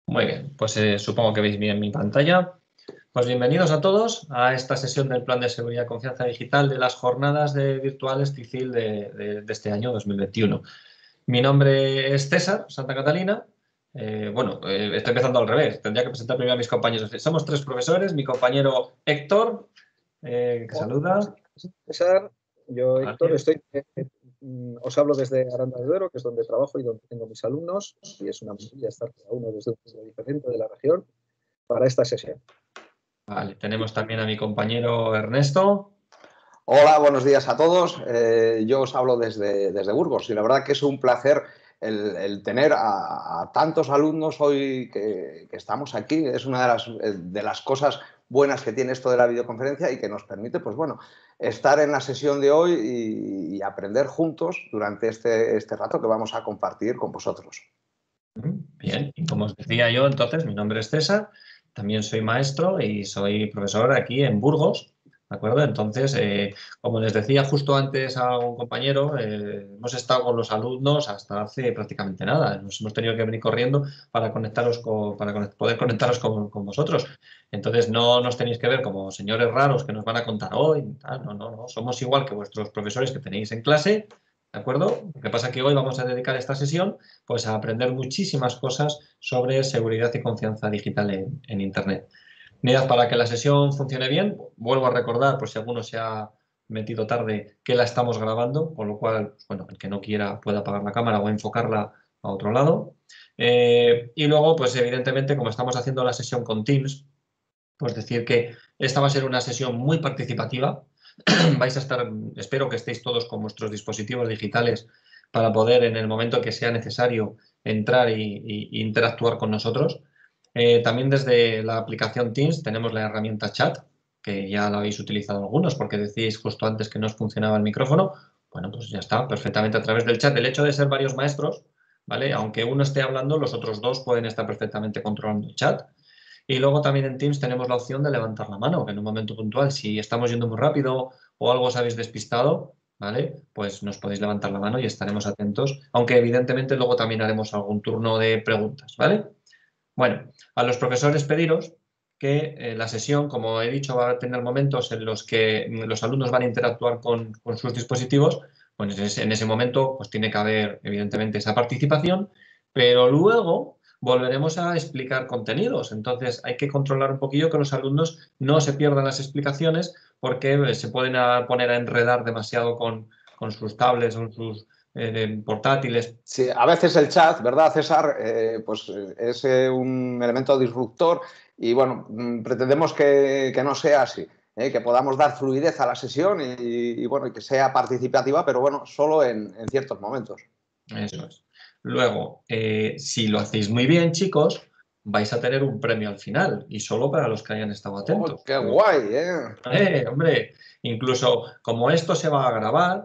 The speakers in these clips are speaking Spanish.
Muy bien, pues supongo que veis bien mi pantalla. Pues bienvenidos a todos a esta sesión del Plan de Seguridad y Confianza Digital de las jornadas virtuales TICIL de este año 2021. Mi nombre es César Santa Catalina. Estoy empezando al revés. Tendría que presentar primero a mis compañeros. Somos tres profesores. Mi compañero Héctor, que Hola, saluda. César, yo Héctor, Vale. os hablo desde Aranda de Duero, que es donde trabajo y donde tengo mis alumnos, y es una maravilla estar cada uno desde un punto diferente de la región para esta sesión. Vale, tenemos también a mi compañero Ernesto. Hola, buenos días a todos. Yo os hablo desde Burgos y la verdad que es un placer el tener a tantos alumnos hoy que estamos aquí. Es una de las cosas buenas que tiene esto de la videoconferencia y que nos permite, pues bueno, estar en la sesión de hoy y aprender juntos durante este rato que vamos a compartir con vosotros. Bien, y como os decía yo, entonces, mi nombre es César, también soy maestro y soy profesor aquí en Burgos, ¿de acuerdo? Entonces, como les decía justo antes a un compañero, hemos estado con los alumnos hasta hace prácticamente nada. Nos hemos tenido que venir corriendo para poder conectaros con vosotros. Entonces, no nos tenéis que ver como señores raros que nos van a contar hoy. No. Somos igual que vuestros profesores que tenéis en clase, ¿de acuerdo? Lo que pasa es que hoy vamos a dedicar esta sesión pues a aprender muchísimas cosas sobre seguridad y confianza digital en Internet. Medidas para que la sesión funcione bien. Vuelvo a recordar, por si alguno se ha metido tarde, que la estamos grabando, con lo cual, bueno, el que no quiera puede apagar la cámara o enfocarla a otro lado. Y luego, pues evidentemente, como estamos haciendo la sesión con Teams, pues decir que esta va a ser una sesión muy participativa. Vais a estar, espero que estéis todos con vuestros dispositivos digitales para poder, en el momento que sea necesario, entrar y interactuar con nosotros. También desde la aplicación Teams tenemos la herramienta chat, que ya la habéis utilizado algunos porque decíais justo antes que no os funcionaba el micrófono. Bueno, pues ya está, perfectamente a través del chat. El hecho de ser varios maestros, ¿vale? Aunque uno esté hablando, los otros dos pueden estar perfectamente controlando el chat. Y luego también en Teams tenemos la opción de levantar la mano, que en un momento puntual, si estamos yendo muy rápido o algo os habéis despistado, ¿vale? Pues nos podéis levantar la mano y estaremos atentos, aunque evidentemente luego también haremos algún turno de preguntas, ¿vale? Bueno, a los profesores pediros que la sesión, como he dicho, va a tener momentos en los que los alumnos van a interactuar con sus dispositivos, pues en ese momento pues tiene que haber evidentemente esa participación, pero luego volveremos a explicar contenidos. Entonces hay que controlar un poquillo que los alumnos no se pierdan las explicaciones porque se pueden poner a enredar demasiado con sus tablets o sus portátiles. Sí, a veces el chat, ¿verdad, César? Es un elemento disruptor y, bueno, pretendemos que no sea así, que podamos dar fluidez a la sesión bueno, y que sea participativa, pero, bueno, solo en ciertos momentos. Eso es. Luego, si lo hacéis muy bien, chicos, vais a tener un premio al final y solo para los que hayan estado atentos. ¡Oh, qué guay! ¿Eh? Hombre, incluso como esto se va a grabar,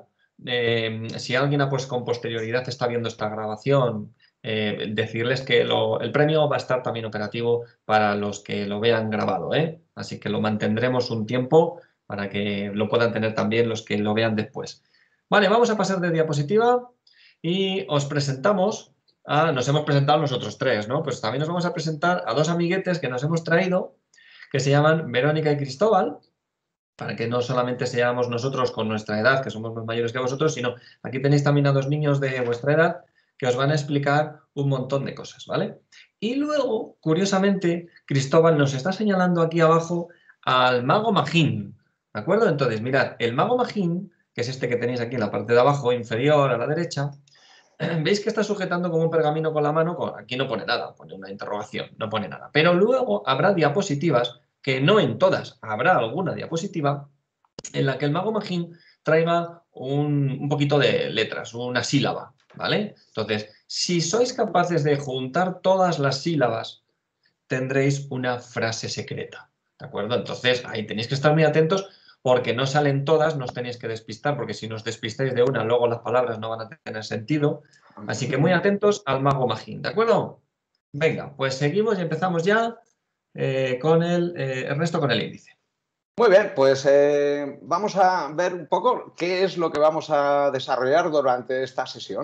si alguien pues, con posterioridad está viendo esta grabación, decirles que el premio va a estar también operativo para los que lo vean grabado, ¿eh? Así que lo mantendremos un tiempo para que lo puedan tener también los que lo vean después. Vale, vamos a pasar de diapositiva y os presentamos nos hemos presentado nosotros tres, ¿no? Pues también nos vamos a presentar a dos amiguetes que nos hemos traído, que se llaman Verónica y Cristóbal, para que no solamente seamos nosotros con nuestra edad, que somos más mayores que vosotros, sino aquí tenéis también a dos niños de vuestra edad que os van a explicar un montón de cosas, ¿vale? Y luego, curiosamente, Cristóbal nos está señalando aquí abajo al mago Magín, ¿de acuerdo? Entonces, mirad, el mago Magín, que es este que tenéis aquí en la parte de abajo, inferior a la derecha, veis que está sujetando como un pergamino con la mano, aquí no pone nada, pone una interrogación, no pone nada. Pero luego habrá diapositivas, que no en todas, habrá alguna diapositiva en la que el mago Magín traiga un poquito de letras, una sílaba, ¿vale? Entonces, si sois capaces de juntar todas las sílabas, tendréis una frase secreta, ¿de acuerdo? Entonces, ahí tenéis que estar muy atentos porque no salen todas, no os tenéis que despistar, porque si nos despistáis de una, luego las palabras no van a tener sentido. Así que muy atentos al mago Magín, ¿de acuerdo? Venga, pues seguimos y empezamos ya con Ernesto con el índice. Muy bien, pues vamos a ver un poco qué es lo que vamos a desarrollar durante esta sesión.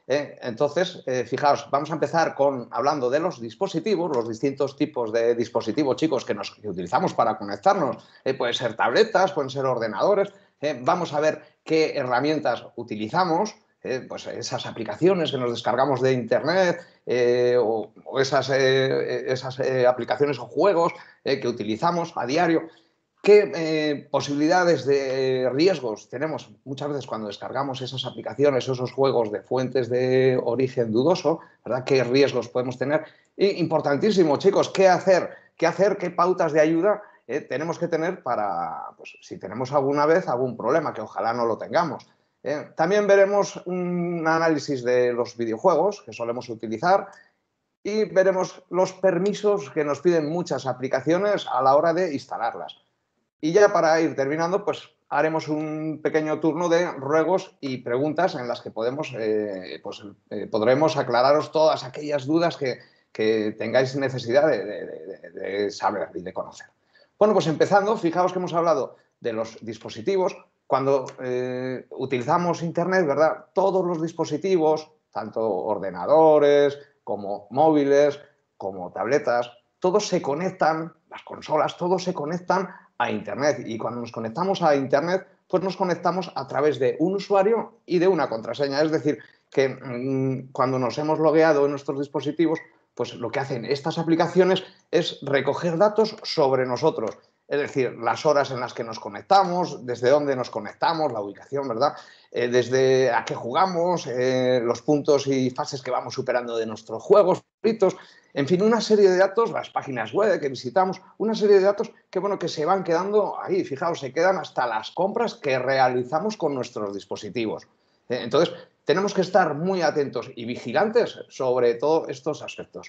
Entonces, fijaos, vamos a empezar hablando de los dispositivos, los distintos tipos de dispositivos, chicos, que utilizamos para conectarnos. Pueden ser tabletas, pueden ser ordenadores. Vamos a ver qué herramientas utilizamos, pues esas aplicaciones que nos descargamos de Internet o esas aplicaciones o juegos que utilizamos a diario. ¿Qué posibilidades de riesgos tenemos muchas veces cuando descargamos esas aplicaciones, esos juegos de fuentes de origen dudoso, ¿verdad? ¿Qué riesgos podemos tener? Y importantísimo, chicos, ¿qué hacer? ¿Qué pautas de ayuda tenemos que tener para, pues, si tenemos alguna vez algún problema, que ojalá no lo tengamos? También veremos un análisis de los videojuegos que solemos utilizar y veremos los permisos que nos piden muchas aplicaciones a la hora de instalarlas. Y ya para ir terminando, pues haremos un pequeño turno de ruegos y preguntas en las que podremos aclararos todas aquellas dudas que tengáis necesidad de saber y de conocer. Bueno, pues empezando, fijaos que hemos hablado de los dispositivos. Cuando utilizamos Internet, ¿verdad? Todos los dispositivos, tanto ordenadores como móviles, como tabletas, todos se conectan, las consolas, todos se conectan a Internet. Y cuando nos conectamos a Internet, pues nos conectamos a través de un usuario y de una contraseña. Es decir, que cuando nos hemos logueado en nuestros dispositivos, pues lo que hacen estas aplicaciones es recoger datos sobre nosotros. Es decir, las horas en las que nos conectamos, desde dónde nos conectamos, la ubicación, ¿verdad? Desde a qué jugamos, los puntos y fases que vamos superando de nuestros juegos favoritos. En fin, una serie de datos, las páginas web que visitamos, una serie de datos que se van quedando ahí. Fijaos, se quedan hasta las compras que realizamos con nuestros dispositivos. Entonces, tenemos que estar muy atentos y vigilantes sobre todos estos aspectos.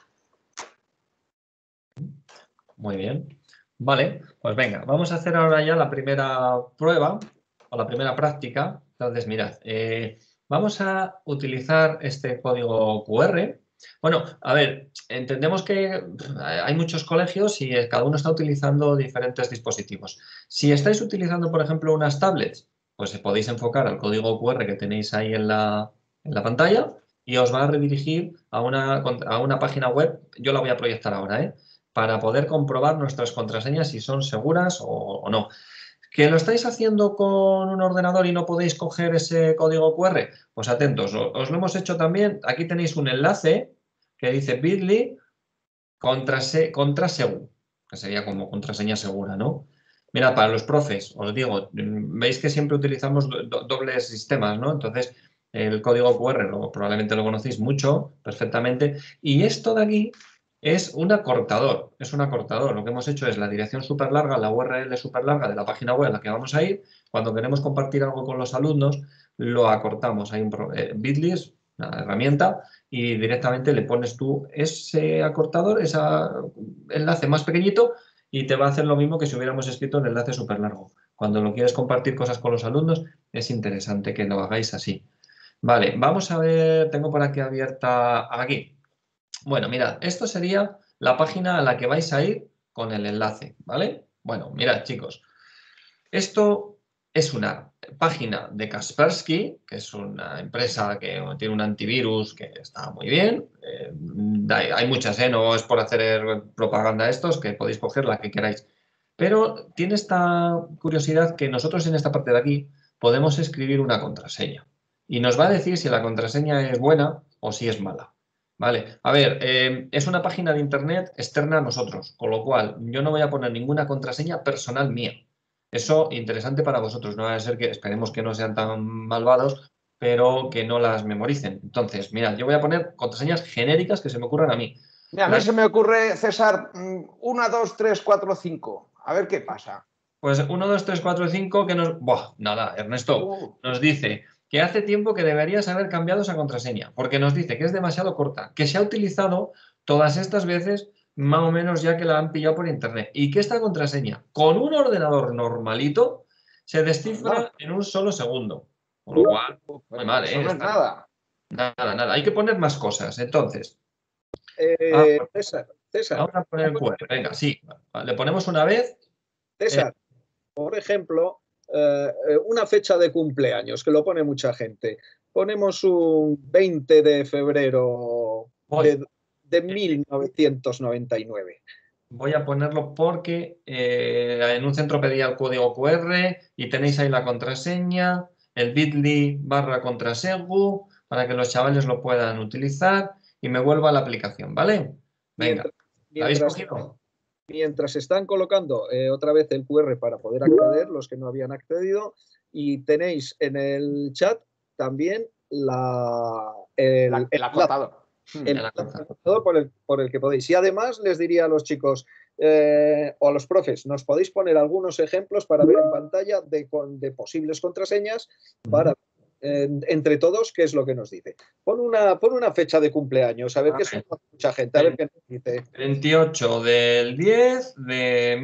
Muy bien. Vale, pues venga, vamos a hacer ahora ya la primera prueba o la primera práctica. Entonces, mirad, vamos a utilizar este código QR. Bueno, a ver, entendemos que hay muchos colegios y cada uno está utilizando diferentes dispositivos. Si estáis utilizando, por ejemplo, unas tablets, pues podéis enfocar al código QR que tenéis ahí en la pantalla y os va a redirigir a una página web. Yo la voy a proyectar ahora, para poder comprobar nuestras contraseñas si son seguras o no. ¿Que lo estáis haciendo con un ordenador y no podéis coger ese código QR? Pues atentos, os lo hemos hecho también. Aquí tenéis un enlace que dice bit.ly contrasegu, que sería como contraseña segura, ¿no? Mira, para los profes, os digo, veis que siempre utilizamos dobles sistemas, ¿no? Entonces, el código QR probablemente lo conocéis mucho, perfectamente. Y esto de aquí es un acortador, Lo que hemos hecho es la dirección súper larga, la URL súper larga de la página web a la que vamos a ir. Cuando queremos compartir algo con los alumnos, lo acortamos. Hay un bit.ly, es una herramienta, y directamente le pones tú ese acortador, ese enlace más pequeñito, y te va a hacer lo mismo que si hubiéramos escrito el enlace súper largo. Cuando lo quieres compartir cosas con los alumnos, es interesante que lo hagáis así. Vale, vamos a ver, tengo por aquí abierta aquí. Bueno, mirad, esto sería la página a la que vais a ir con el enlace, ¿vale? Bueno, mirad, chicos, esto es una página de Kaspersky, que es una empresa que tiene un antivirus que está muy bien. Hay muchas, no es por hacer propaganda a estos, que podéis coger la que queráis. Pero tiene esta curiosidad que nosotros en esta parte de aquí podemos escribir una contraseña. Y nos va a decir si la contraseña es buena o si es mala. Vale, a ver, es una página de internet externa a nosotros, con lo cual yo no voy a poner ninguna contraseña personal mía. Eso interesante para vosotros, no va a ser que esperemos que no sean tan malvados, pero que no las memoricen. Entonces, mirad, yo voy a poner contraseñas genéricas que se me ocurran a mí. Mira, a mí se me ocurre, César, 1, 2, 3, 4, 5. A ver qué pasa. Pues 1, 2, 3, 4, 5 que nos... Buah, nada, Ernesto, nos dice que hace tiempo que deberías haber cambiado esa contraseña, porque nos dice que es demasiado corta, que se ha utilizado todas estas veces más o menos ya que la han pillado por internet, y que esta contraseña, con un ordenador normalito, se descifra en un solo segundo. Con lo cual, muy mal, Eso no es nada. Nada. Hay que poner más cosas, entonces. César. Vamos a poner el QR. Venga, sí. Le ponemos una vez. César, por ejemplo, una fecha de cumpleaños, que lo pone mucha gente. ponemos un 20 de febrero de 1999. Voy a ponerlo porque en un centro pedía el código QR y tenéis ahí la contraseña, el bit.ly/contrasegu, para que los chavales lo puedan utilizar y me vuelva a la aplicación, ¿vale? Venga, ¿la habéis cogido? Mientras están colocando otra vez el QR para poder acceder, los que no habían accedido, y tenéis en el chat también el acotador. El acotador por el que podéis. Y además les diría a los chicos o a los profes, nos podéis poner algunos ejemplos para ver en pantalla de posibles contraseñas para entre todos qué es lo que nos dice. Pon una fecha de cumpleaños, a ver qué es mucha gente, a ver qué nos dice. 28 del 10 de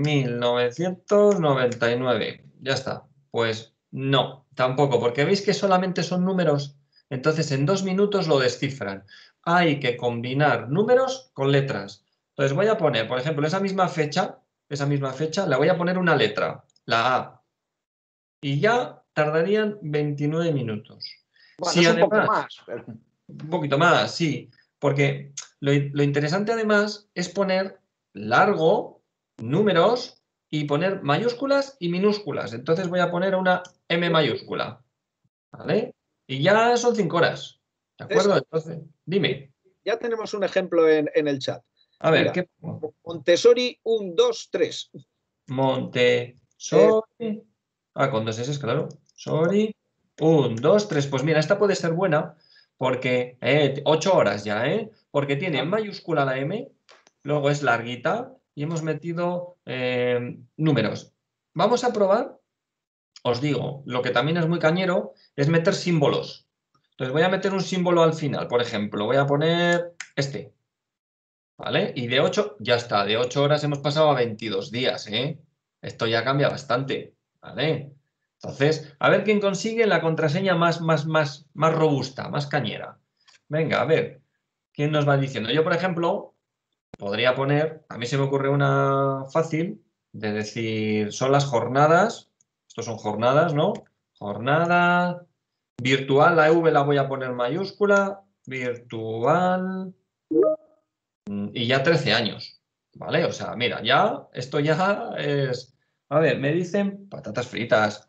1999. Ya está. Pues no, tampoco, porque veis que solamente son números. Entonces en 2 minutos lo descifran. Hay que combinar números con letras. Entonces voy a poner, por ejemplo, esa misma fecha, le voy a poner una letra, la A. Y ya tardarían 29 minutos. Bueno, Si es además, un poco más. un poquito más, sí. Porque lo interesante además es poner largo, números y poner mayúsculas y minúsculas. Entonces voy a poner una M mayúscula. ¿Vale? Y ya son 5 horas. ¿De acuerdo? Entonces, dime. Ya tenemos un ejemplo en el chat. A ver, mira, ¿qué? Montessori 1, 2, 3. Montessori. Con 2 S, claro. Sorry. 1, 2, 3. Pues mira, esta puede ser buena porque 8 horas ya, ¿eh? Porque tiene en mayúscula la M, luego es larguita y hemos metido números. Vamos a probar, os digo, lo que también es muy cañero es meter símbolos. Entonces voy a meter un símbolo al final, por ejemplo, voy a poner este, ¿vale? Y de 8, ya está, de 8 horas hemos pasado a 22 días, ¿eh? Esto ya cambia bastante, ¿vale? Entonces, a ver quién consigue la contraseña más robusta, más cañera. Venga, a ver, ¿quién nos va diciendo? Yo, por ejemplo, podría poner, a mí se me ocurre una fácil, de decir, son las jornadas, estos son jornadas, ¿no? Jornada virtual, la V la voy a poner mayúscula, virtual, y ya 13 años, ¿vale? O sea, mira, ya, esto ya es... A ver, me dicen patatas fritas,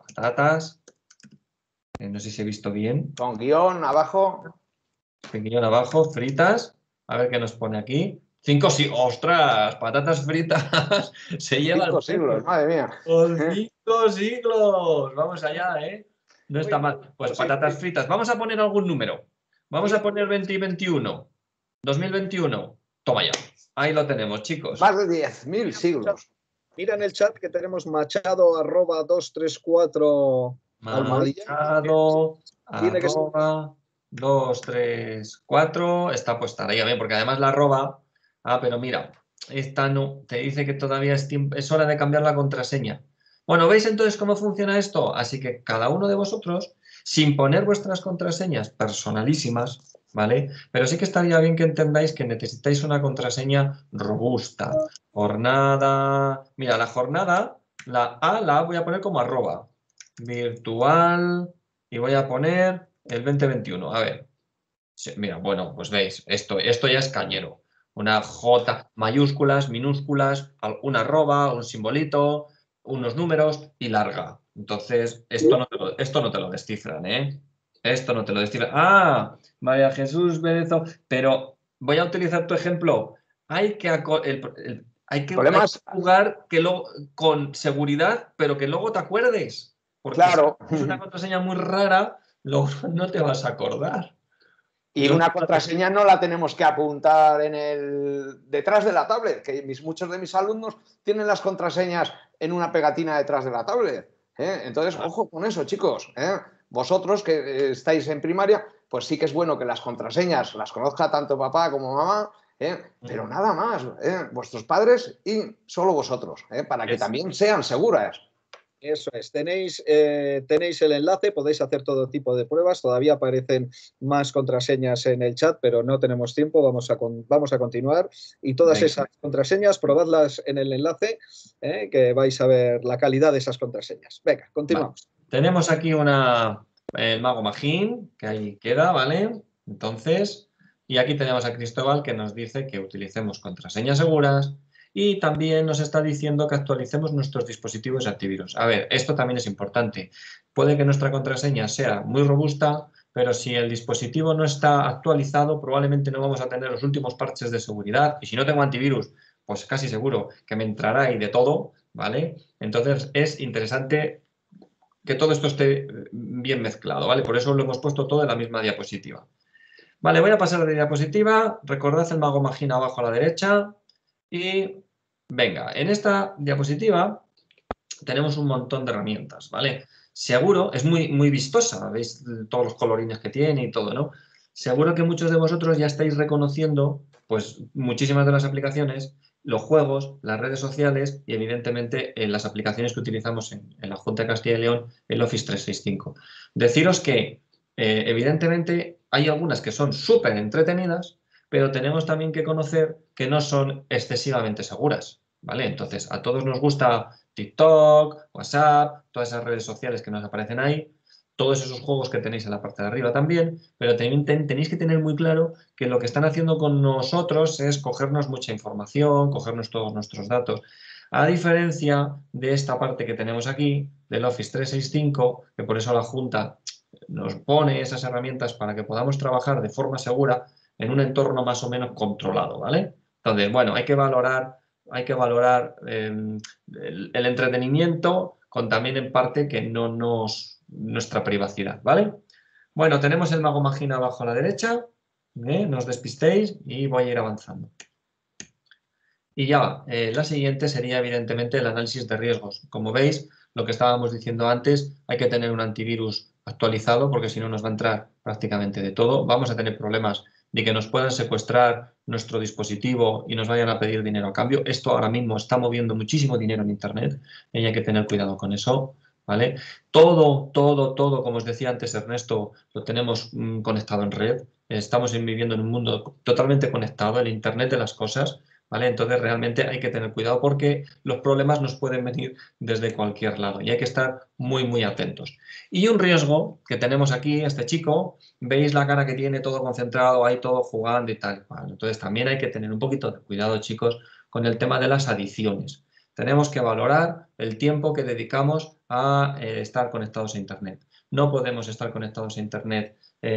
no sé si he visto bien. Con guión abajo. Guión abajo, fritas, a ver qué nos pone aquí. 5 siglos, ¡ostras! Patatas fritas, se lleva 5 siglos, madre mía. 5 siglos, vamos allá, ¿eh? No está mal. Pues patatas fritas, vamos a poner algún número. Vamos a poner 2021, 2021. Toma ya. Ahí lo tenemos, chicos. Más de 10.000 siglos. Mira en el chat que tenemos Machado @234 Machado @234. Esta pues estaría bien, porque además la arroba. Pero mira, esta no. Te dice que todavía es hora de cambiar la contraseña. Bueno, ¿veis entonces cómo funciona esto? Así que cada uno de vosotros, sin poner vuestras contraseñas personalísimas, ¿vale? Pero sí que estaría bien que entendáis que necesitáis una contraseña robusta. Jornada. Mira, la jornada, la A voy a poner como arroba. Virtual. Y voy a poner el 2021. A ver. Sí, mira, bueno, pues veis, esto ya es cañero. Una J, mayúsculas, minúsculas, una arroba, un simbolito, unos números y larga. Entonces, esto no te lo descifran, ¿eh? Esto no te lo descifran. María Jesús Berezo, pero voy a utilizar tu ejemplo. Hay que jugar con seguridad, pero que luego te acuerdes. Porque claro. Si es una contraseña muy rara, luego no te vas a acordar. Y una contraseña no la tenemos que apuntar detrás de la tablet, que muchos de mis alumnos tienen las contraseñas en una pegatina detrás de la tablet. Entonces, ojo con eso, chicos. Vosotros que estáis en primaria, pues sí que es bueno que las contraseñas las conozca tanto papá como mamá, pero nada más, vuestros padres y solo vosotros, para que también sean seguras. Eso es, tenéis el enlace, podéis hacer todo tipo de pruebas, todavía aparecen más contraseñas en el chat, pero no tenemos tiempo, vamos a continuar. Y todas esas contraseñas, probadlas en el enlace, que vais a ver la calidad de esas contraseñas. Venga, continuamos. Tenemos aquí una el mago Magín, que ahí queda, ¿vale? Entonces, y aquí tenemos a Cristóbal que nos dice que utilicemos contraseñas seguras y también nos está diciendo que actualicemos nuestros dispositivos antivirus. A ver, esto también es importante. Puede que nuestra contraseña sea muy robusta, pero si el dispositivo no está actualizado, probablemente no vamos a tener los últimos parches de seguridad. Y si no tengo antivirus, pues casi seguro que me entrará ahí de todo, ¿vale? Entonces es interesante que todo esto esté bien mezclado, ¿vale? Por eso lo hemos puesto todo en la misma diapositiva. Vale, voy a pasar de diapositiva. Recordad el mago Magín abajo a la derecha. Y venga, en esta diapositiva tenemos un montón de herramientas, ¿vale? Seguro, es muy vistosa, veis todos los colorines que tiene y todo, ¿no? Seguro que muchos de vosotros ya estáis reconociendo, pues, muchísimas de las aplicaciones, los juegos, las redes sociales y, evidentemente, las aplicaciones que utilizamos en la Junta de Castilla y León, el Office 365. Deciros que, evidentemente, hay algunas que son súper entretenidas, pero tenemos también que conocer que no son excesivamente seguras, ¿vale? Entonces, a todos nos gusta TikTok, WhatsApp, todas esas redes sociales que nos aparecen ahí, todos esos juegos que tenéis en la parte de arriba también, pero tenéis que tener muy claro que lo que están haciendo con nosotros es cogernos mucha información, cogernos todos nuestros datos. A diferencia de esta parte que tenemos aquí, del Office 365, que por eso la Junta nos pone esas herramientas para que podamos trabajar de forma segura en un entorno más o menos controlado, ¿vale? Entonces, bueno, hay que valorar el entretenimiento con también en parte que no nuestra privacidad, ¿vale? Bueno, tenemos el mago Magín abajo a la derecha, no os despistéis y voy a ir avanzando. Y ya, la siguiente sería evidentemente el análisis de riesgos. Como veis, lo que estábamos diciendo antes, hay que tener un antivirus actualizado porque si no nos va a entrar prácticamente de todo. Vamos a tener problemas de que nos puedan secuestrar nuestro dispositivo y nos vayan a pedir dinero a cambio. Esto ahora mismo está moviendo muchísimo dinero en Internet y hay que tener cuidado con eso, ¿vale? Todo, como os decía antes Ernesto, lo tenemos conectado en red. Estamos viviendo en un mundo totalmente conectado, el Internet de las cosas, ¿vale? Entonces realmente hay que tener cuidado porque los problemas nos pueden venir desde cualquier lado y hay que estar muy atentos. Y un riesgo que tenemos aquí, este chico, veis la cara que tiene todo concentrado, ahí todo jugando y tal. ¿Vale? Entonces también hay que tener un poquito de cuidado, chicos, con el tema de las adicciones. Tenemos que valorar el tiempo que dedicamos a estar conectados a Internet. No podemos estar conectados a Internet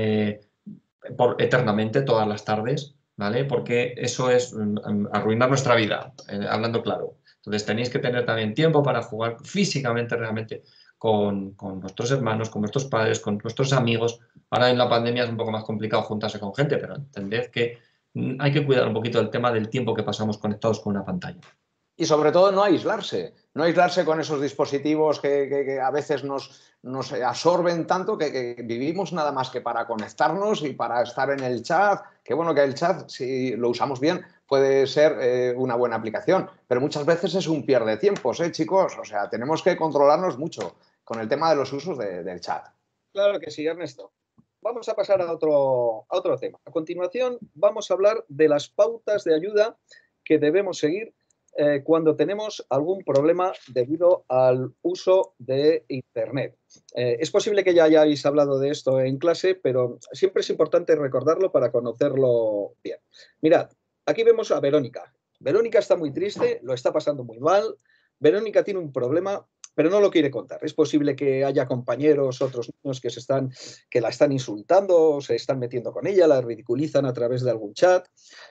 eternamente, todas las tardes, ¿vale? Porque eso es arruinar nuestra vida, hablando claro. Entonces tenéis que tener también tiempo para jugar físicamente realmente con nuestros hermanos, con nuestros padres, con nuestros amigos. Ahora en la pandemia es un poco más complicado juntarse con gente, pero entended que hay que cuidar un poquito del tema del tiempo que pasamos conectados con una pantalla. Y sobre todo no aislarse con esos dispositivos que a veces nos absorben tanto que vivimos nada más que para conectarnos y para estar en el chat. Qué bueno que el chat, si lo usamos bien, puede ser una buena aplicación, pero muchas veces es un pierde tiempos, chicos. O sea, tenemos que controlarnos mucho con el tema de los usos del chat. Claro que sí, Ernesto. Vamos a pasar a otro tema. A continuación, vamos a hablar de las pautas de ayuda que debemos seguir cuando tenemos algún problema debido al uso de Internet. Es posible que ya hayáis hablado de esto en clase, pero siempre es importante recordarlo para conocerlo bien. Mirad, aquí vemos a Verónica. Verónica está muy triste, lo está pasando muy mal. Verónica tiene un problema, pero no lo quiere contar. Es posible que haya compañeros, otros niños que la están insultando, se están metiendo con ella, la ridiculizan a través de algún chat,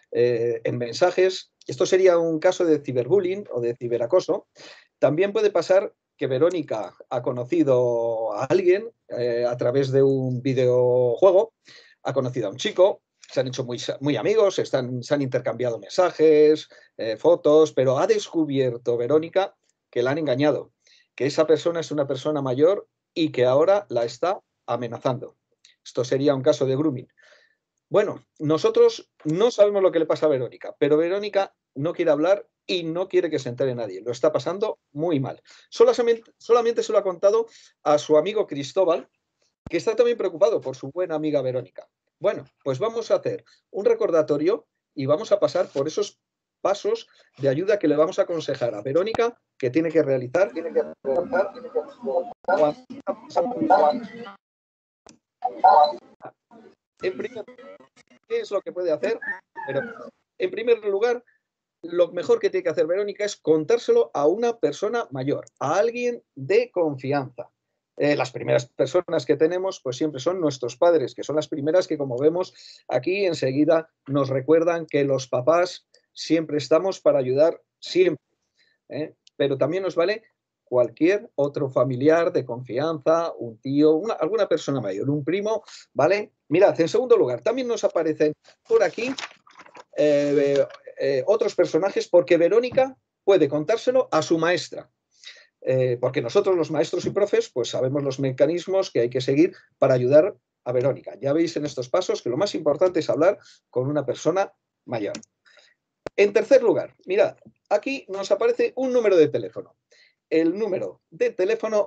en mensajes. Esto sería un caso de ciberbullying o de ciberacoso. También puede pasar que Verónica ha conocido a alguien a través de un videojuego, ha conocido a un chico, se han hecho muy amigos, se han intercambiado mensajes, fotos, pero ha descubierto Verónica que la han engañado, que esa persona es una persona mayor y que ahora la está amenazando. Esto sería un caso de grooming. Bueno, nosotros no sabemos lo que le pasa a Verónica, pero Verónica no quiere hablar y no quiere que se entere nadie. Lo está pasando muy mal. Solamente se lo ha contado a su amigo Cristóbal, que está también preocupado por su buena amiga Verónica. Bueno, pues vamos a hacer un recordatorio y vamos a pasar por esos pasos de ayuda que le vamos a aconsejar a Verónica que tiene que realizar. ¿Qué es lo que puede hacer? Pero, en primer lugar, lo mejor que tiene que hacer Verónica es contárselo a una persona mayor, a alguien de confianza. Las primeras personas que tenemos pues siempre son nuestros padres, que son las primeras que, como vemos aquí, enseguida nos recuerdan que los papás siempre estamos para ayudar, siempre. Pero también nos vale cualquier otro familiar de confianza, un tío, alguna persona mayor, un primo, ¿vale? Mirad, en segundo lugar, también nos aparecen por aquí otros personajes, porque Verónica puede contárselo a su maestra. Porque nosotros los maestros y profes pues sabemos los mecanismos que hay que seguir para ayudar a Verónica. Ya veis en estos pasos que lo más importante es hablar con una persona mayor. En tercer lugar, mirad, aquí nos aparece un número de teléfono. El número de teléfono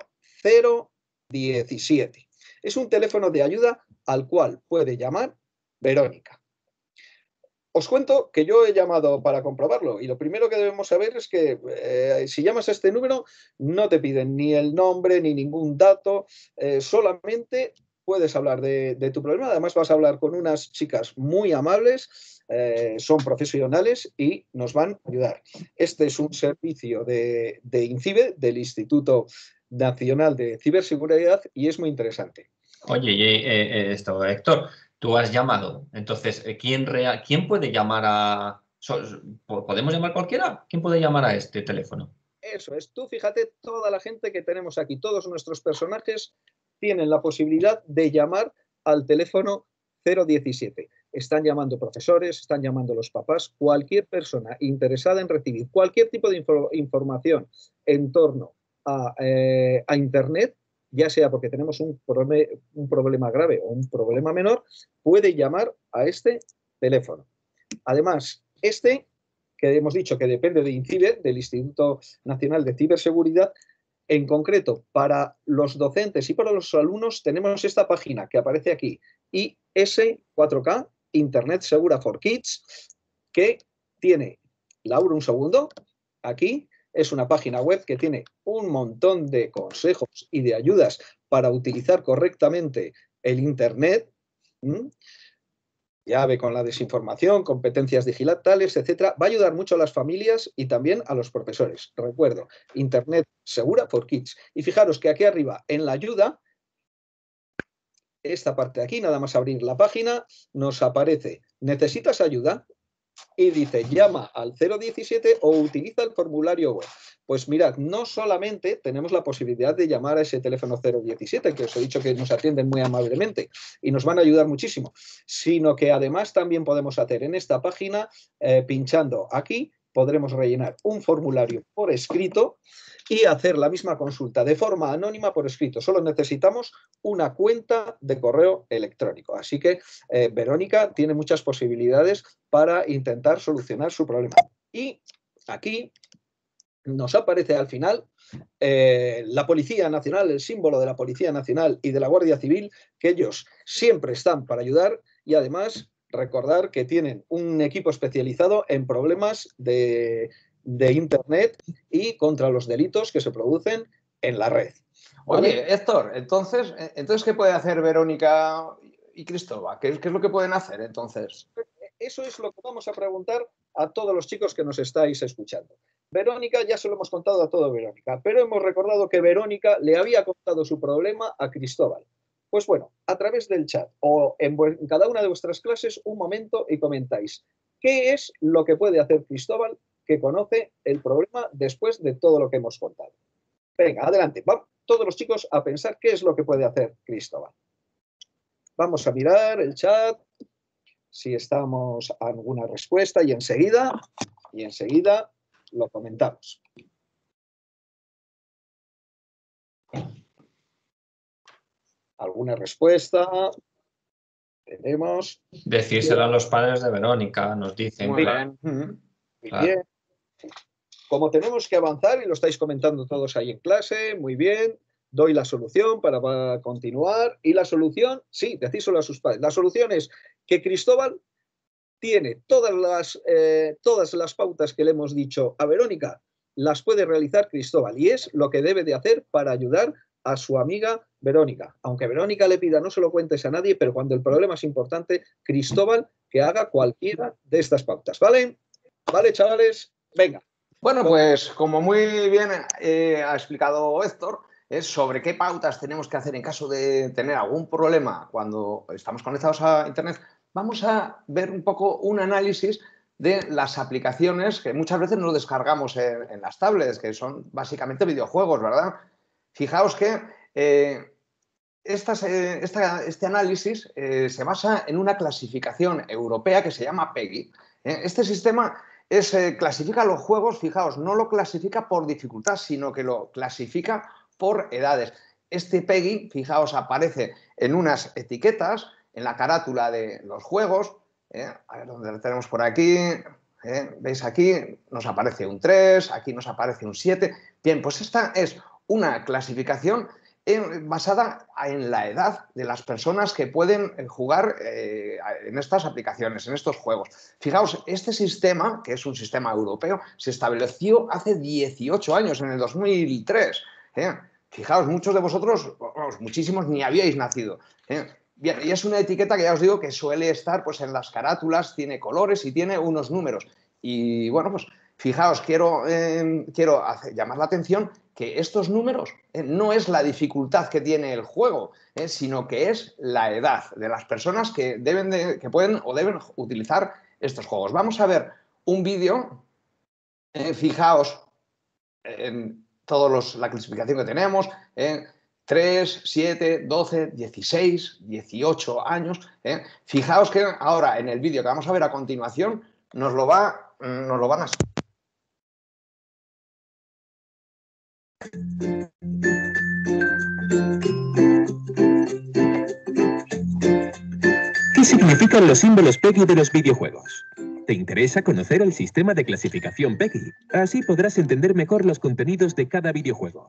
017. Es un teléfono de ayuda al cual puede llamar Verónica. Os cuento que yo he llamado para comprobarlo y lo primero que debemos saber es que si llamas a este número no te piden ni el nombre ni ningún dato, solamente puedes hablar de tu problema. Además vas a hablar con unas chicas muy amables, son profesionales y nos van a ayudar. Este es un servicio de INCIBE, del Instituto Nacional de Ciberseguridad, y es muy interesante. Oye, Héctor, tú has llamado. Entonces, ¿quién puede llamar a... ¿Podemos llamar cualquiera? ¿Quién puede llamar a este teléfono? Eso es. Tú fíjate, toda la gente que tenemos aquí, todos nuestros personajes tienen la posibilidad de llamar al teléfono 017. Están llamando profesores, están llamando los papás, cualquier persona interesada en recibir cualquier tipo de información en torno a Internet, ya sea porque tenemos un problema grave o un problema menor, puede llamar a este teléfono. Además, que hemos dicho que depende de INCIBE, del Instituto Nacional de Ciberseguridad, en concreto, para los docentes y para los alumnos tenemos esta página que aparece aquí, IS4K, Internet Segura for Kids, que tiene, Laura, un segundo, aquí es una página web que tiene un montón de consejos y de ayudas para utilizar correctamente el Internet. Llave con la desinformación, competencias digitales, etcétera. Va a ayudar mucho a las familias y también a los profesores. Recuerdo, Internet Segura for Kids. Y fijaros que aquí arriba, en la ayuda, esta parte de aquí, nada más abrir la página, nos aparece, ¿necesitas ayuda? Y dice, llama al 017 o utiliza el formulario web. Pues mirad, no solamente tenemos la posibilidad de llamar a ese teléfono 017, que os he dicho que nos atienden muy amablemente y nos van a ayudar muchísimo, sino que además también podemos hacer en esta página, pinchando aquí, podremos rellenar un formulario por escrito y hacer la misma consulta de forma anónima por escrito. Solo necesitamos una cuenta de correo electrónico. Así que Verónica tiene muchas posibilidades para intentar solucionar su problema. Y aquí nos aparece al final la Policía Nacional, el símbolo de la Policía Nacional y de la Guardia Civil, que ellos siempre están para ayudar, y además recordar que tienen un equipo especializado en problemas de Internet y contra los delitos que se producen en la red. ¿Vale? Oye, Héctor, entonces, ¿qué puede hacer Verónica y Cristóbal? ¿Qué es lo que pueden hacer entonces? Eso es lo que vamos a preguntar a todos los chicos que nos estáis escuchando. Verónica, ya se lo hemos contado a todo Verónica, pero hemos recordado que Verónica le había contado su problema a Cristóbal. Pues bueno, a través del chat o en cada una de vuestras clases, un momento y comentáis qué es lo que puede hacer Cristóbal, que conoce el problema después de todo lo que hemos contado. Venga, adelante, vamos todos los chicos a pensar qué es lo que puede hacer Cristóbal. Vamos a mirar el chat, si estamos a alguna respuesta, y enseguida lo comentamos. ¿Alguna respuesta? Tenemos. Decírselo a los padres de Verónica, nos dicen. Muy claro. bien. Muy bien. Como tenemos que avanzar, y lo estáis comentando todos ahí en clase, muy bien, doy la solución para continuar. Y la solución, sí, decírselo a sus padres. La solución es que Cristóbal tiene todas las pautas que le hemos dicho a Verónica, las puede realizar Cristóbal, y es lo que debe de hacer para ayudar a su amiga Verónica. Aunque Verónica le pida no se lo cuentes a nadie, pero cuando el problema es importante, Cristóbal, que haga cualquiera de estas pautas. ¿Vale? ¿Vale, chavales? Venga. Bueno, pues como muy bien ha explicado Héctor, es sobre qué pautas tenemos que hacer en caso de tener algún problema cuando estamos conectados a Internet. Vamos a ver un poco un análisis de las aplicaciones que muchas veces nos descargamos en las tablets, que son básicamente videojuegos, ¿verdad? Fijaos que este análisis se basa en una clasificación europea que se llama PEGI. Este sistema clasifica los juegos, fijaos, no lo clasifica por dificultad, sino que lo clasifica por edades. Este PEGI, fijaos, aparece en unas etiquetas en la carátula de los juegos. A ver dónde lo tenemos por aquí. ¿Veis aquí? Nos aparece un 3, aquí nos aparece un 7. Bien, pues esta es una clasificación basada en la edad de las personas que pueden jugar en estas aplicaciones, en estos juegos. Fijaos, este sistema, que es un sistema europeo, se estableció hace 18 años, en el 2003. Fijaos, muchos de vosotros, muchísimos, ni habíais nacido. Bien, y es una etiqueta que ya os digo que suele estar pues, en las carátulas, tiene colores y tiene unos números. Y bueno, pues fijaos, quiero llamar la atención que estos números no es la dificultad que tiene el juego, sino que es la edad de las personas que pueden o deben utilizar estos juegos. Vamos a ver un vídeo. Fijaos en toda la clasificación que tenemos. 3, 7, 12, 16, 18 años. Fijaos que ahora en el vídeo que vamos a ver a continuación nos lo van a... ¿Qué significan los símbolos PEGI de los videojuegos? ¿Te interesa conocer el sistema de clasificación PEGI? Así podrás entender mejor los contenidos de cada videojuego.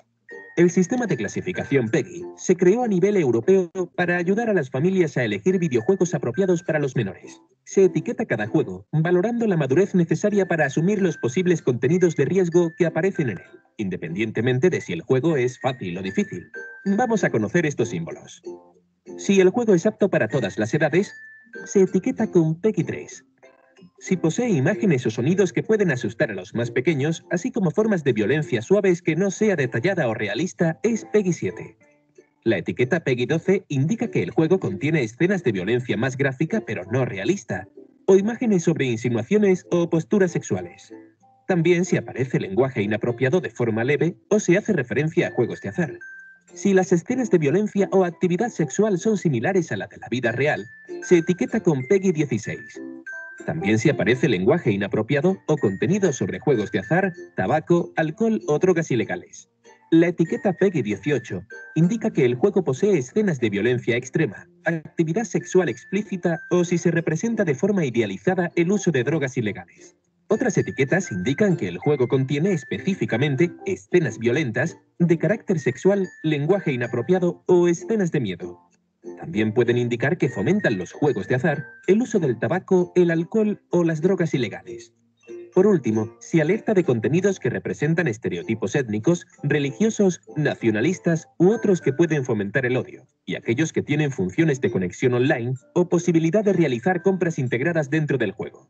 El sistema de clasificación PEGI se creó a nivel europeo para ayudar a las familias a elegir videojuegos apropiados para los menores. Se etiqueta cada juego, valorando la madurez necesaria para asumir los posibles contenidos de riesgo que aparecen en él, independientemente de si el juego es fácil o difícil. Vamos a conocer estos símbolos. Si el juego es apto para todas las edades, se etiqueta con PEGI 3. Si posee imágenes o sonidos que pueden asustar a los más pequeños, así como formas de violencia suaves que no sea detallada o realista, es PEGI 7. La etiqueta PEGI 12 indica que el juego contiene escenas de violencia más gráfica pero no realista, o imágenes sobre insinuaciones o posturas sexuales. También si aparece lenguaje inapropiado de forma leve o se hace referencia a juegos de azar. Si las escenas de violencia o actividad sexual son similares a la de la vida real, se etiqueta con PEGI 16. También si aparece lenguaje inapropiado o contenido sobre juegos de azar, tabaco, alcohol o drogas ilegales. La etiqueta PEGI 18 indica que el juego posee escenas de violencia extrema, actividad sexual explícita o si se representa de forma idealizada el uso de drogas ilegales. Otras etiquetas indican que el juego contiene específicamente escenas violentas de carácter sexual, lenguaje inapropiado o escenas de miedo. También pueden indicar que fomentan los juegos de azar, el uso del tabaco, el alcohol o las drogas ilegales. Por último, si alerta de contenidos que representan estereotipos étnicos, religiosos, nacionalistas u otros que pueden fomentar el odio, y aquellos que tienen funciones de conexión online o posibilidad de realizar compras integradas dentro del juego.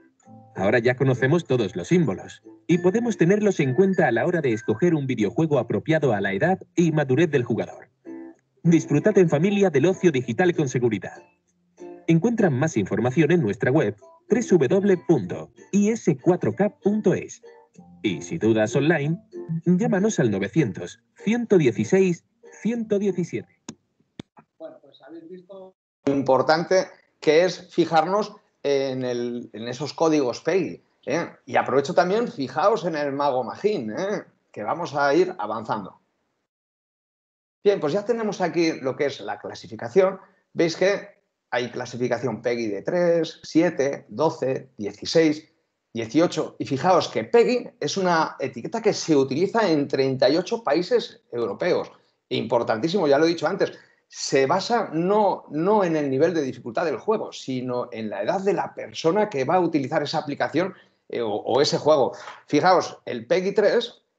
Ahora ya conocemos todos los símbolos, y podemos tenerlos en cuenta a la hora de escoger un videojuego apropiado a la edad y madurez del jugador. Disfrutad en familia del ocio digital con seguridad. Encuentran más información en nuestra web www.is4k.es. Y si dudas online, llámanos al 900-116-117. Bueno, pues habéis visto lo importante que es fijarnos en esos códigos PEGI. Y aprovecho también, fijaos en el Mago Magín, que vamos a ir avanzando. Bien, pues ya tenemos aquí lo que es la clasificación. Veis que hay clasificación PEGI de 3, 7, 12, 16, 18. Y fijaos que PEGI es una etiqueta que se utiliza en 38 países europeos. Importantísimo, ya lo he dicho antes, se basa no en el nivel de dificultad del juego, sino en la edad de la persona que va a utilizar esa aplicación o ese juego. Fijaos, el PEGI 3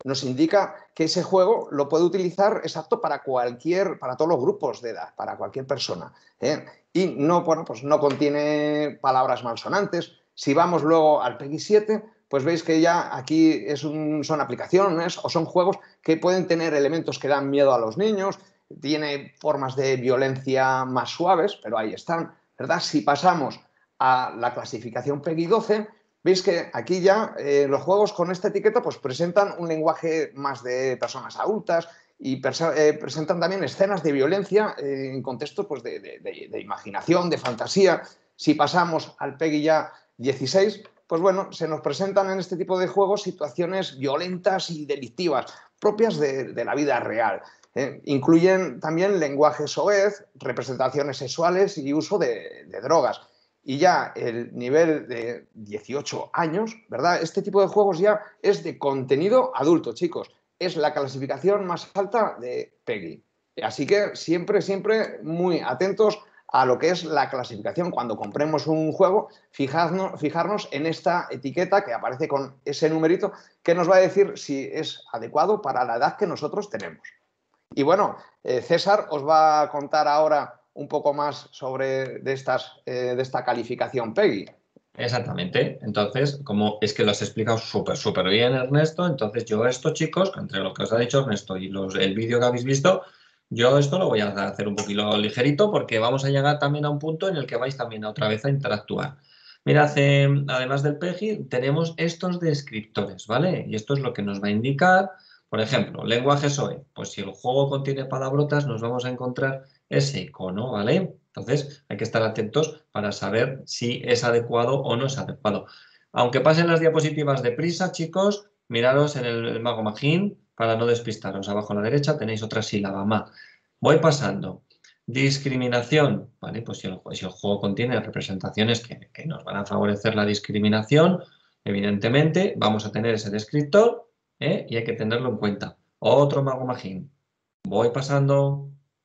nos indica que ese juego lo puede utilizar exacto para todos los grupos de edad, para cualquier persona, ¿eh? Y no, bueno, pues no contiene palabras malsonantes. Si vamos luego al PEGI 7, pues veis que ya aquí son aplicaciones o son juegos que pueden tener elementos que dan miedo a los niños, tiene formas de violencia más suaves, pero ahí están, ¿verdad? Si pasamos a la clasificación PEGI 12, veis que aquí ya los juegos con esta etiqueta pues presentan un lenguaje más de personas adultas y presentan también escenas de violencia en contextos pues, de imaginación, de fantasía. Si pasamos al PEGI ya 16, pues bueno, se nos presentan en este tipo de juegos situaciones violentas y delictivas propias de la vida real. Incluyen también lenguaje soez, representaciones sexuales y uso de drogas. Y ya el nivel de 18 años, ¿verdad? Este tipo de juegos ya es de contenido adulto, chicos. Es la clasificación más alta de PEGI. Así que siempre, siempre muy atentos a lo que es la clasificación. Cuando compremos un juego, fijarnos en esta etiqueta que aparece con ese numerito que nos va a decir si es adecuado para la edad que nosotros tenemos. Y bueno, César os va a contar ahora un poco más de esta calificación PEGI. Exactamente. Entonces, como es que lo has explicado súper bien, Ernesto, entonces yo esto, chicos, entre lo que os ha dicho Ernesto y el vídeo que habéis visto, yo esto lo voy a hacer un poquito ligerito porque vamos a llegar también a un punto en el que vais también otra vez a interactuar. Mirad, además del PEGI, tenemos estos descriptores, ¿vale? Y esto es lo que nos va a indicar, por ejemplo, lenguaje SOE. Pues si el juego contiene palabrotas, nos vamos a encontrar ese icono, ¿vale? Entonces hay que estar atentos para saber si es adecuado o no es adecuado. Aunque pasen las diapositivas deprisa, chicos, miraros en el Mago Magín para no despistaros. Abajo a la derecha tenéis otra sílaba, ma. Voy pasando. Discriminación, ¿vale? Pues si el juego contiene representaciones que nos van a favorecer la discriminación, evidentemente vamos a tener ese descriptor, y hay que tenerlo en cuenta. Otro Mago Magín. Voy pasando.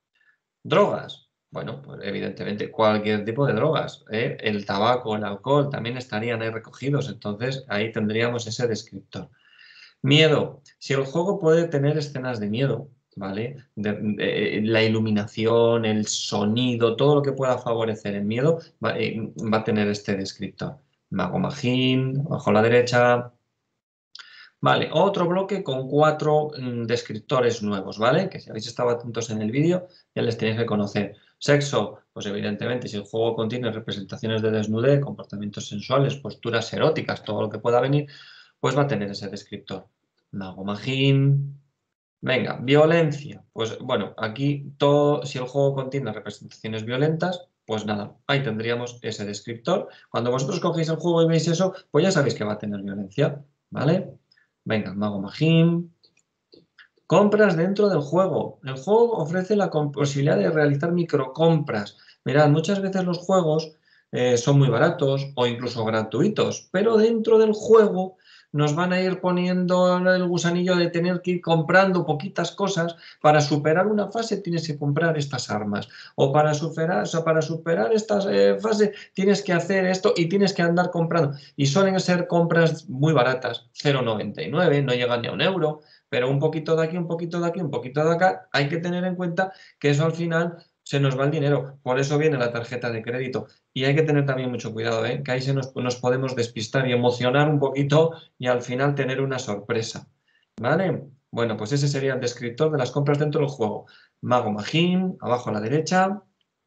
Drogas. Bueno, pues evidentemente cualquier tipo de drogas. El tabaco, el alcohol también estarían ahí recogidos, entonces ahí tendríamos ese descriptor. Miedo. Si el juego puede tener escenas de miedo, ¿vale? La iluminación, el sonido, todo lo que pueda favorecer el miedo va a tener este descriptor. Mago Magín, abajo a la derecha. Vale, otro bloque con 4 descriptores nuevos, ¿vale? Que si habéis estado atentos en el vídeo ya les tenéis que conocer. Sexo, pues evidentemente si el juego contiene representaciones de desnudez, comportamientos sensuales, posturas eróticas, todo lo que pueda venir, pues va a tener ese descriptor. Mago Magín. Venga, violencia. Pues bueno, aquí si el juego contiene representaciones violentas, pues nada, ahí tendríamos ese descriptor. Cuando vosotros cogéis el juego y veis eso, pues ya sabéis que va a tener violencia, ¿vale? Venga, Mago Magín. Compras dentro del juego. El juego ofrece la posibilidad de realizar microcompras. Mirad, muchas veces los juegos son muy baratos o incluso gratuitos, pero dentro del juego nos van a ir poniendo el gusanillo de tener que ir comprando poquitas cosas. Para superar una fase tienes que comprar estas armas. O para superar esta fase tienes que hacer esto y tienes que andar comprando. Y suelen ser compras muy baratas, 0,99, no llegan ni a €1. Pero un poquito de aquí, un poquito de aquí, un poquito de acá, hay que tener en cuenta que eso al final se nos va el dinero. Por eso viene la tarjeta de crédito. Y hay que tener también mucho cuidado, que ahí nos podemos despistar y emocionar un poquito y al final tener una sorpresa. ¿Vale? Bueno, pues ese sería el descriptor de las compras dentro del juego. Mago Magín, abajo a la derecha.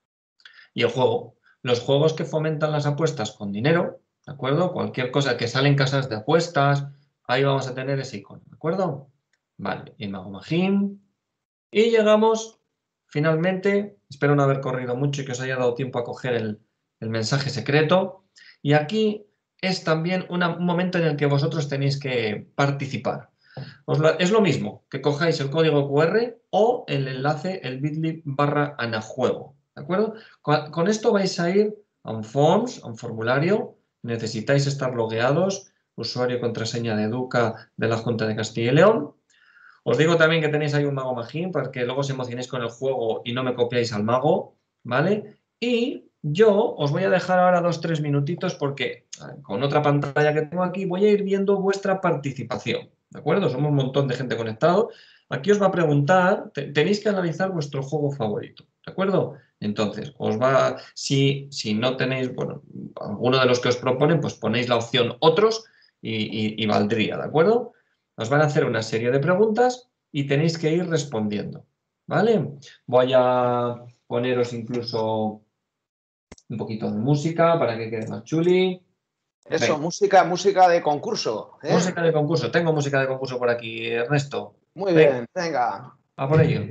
Y el juego. Los juegos que fomentan las apuestas con dinero, ¿de acuerdo? Cualquier cosa que sale en casas de apuestas, ahí vamos a tener ese icono, ¿de acuerdo? Vale, y Mago Magín. Y llegamos, finalmente, espero no haber corrido mucho y que os haya dado tiempo a coger el mensaje secreto. Y aquí es también un momento en el que vosotros tenéis que participar. Es lo mismo que cojáis el código QR o el enlace, el bit.ly/anajuego. ¿De acuerdo? Con esto vais a ir a un forms, a un formulario. Necesitáis estar logueados, usuario y contraseña de Educa de la Junta de Castilla y León. Os digo también que tenéis ahí un Mago Magín para que luego os emocionéis con el juego y no me copiáis al mago, ¿vale? Y Yo os voy a dejar ahora 2-3 minutitos porque con otra pantalla que tengo aquí voy a ir viendo vuestra participación, ¿de acuerdo? Somos un montón de gente conectado. Aquí os va a preguntar, tenéis que analizar vuestro juego favorito, ¿de acuerdo? Entonces, si no tenéis, bueno, alguno de los que os proponen, pues ponéis la opción otros y valdría, ¿de acuerdo? Os van a hacer una serie de preguntas y tenéis que ir respondiendo, ¿vale? Voy a poneros incluso un poquito de música para que quede más chuli. Eso, Venga, música de concurso. música de concurso. Tengo música de concurso por aquí, Ernesto. Muy Venga, bien, venga. a por ello.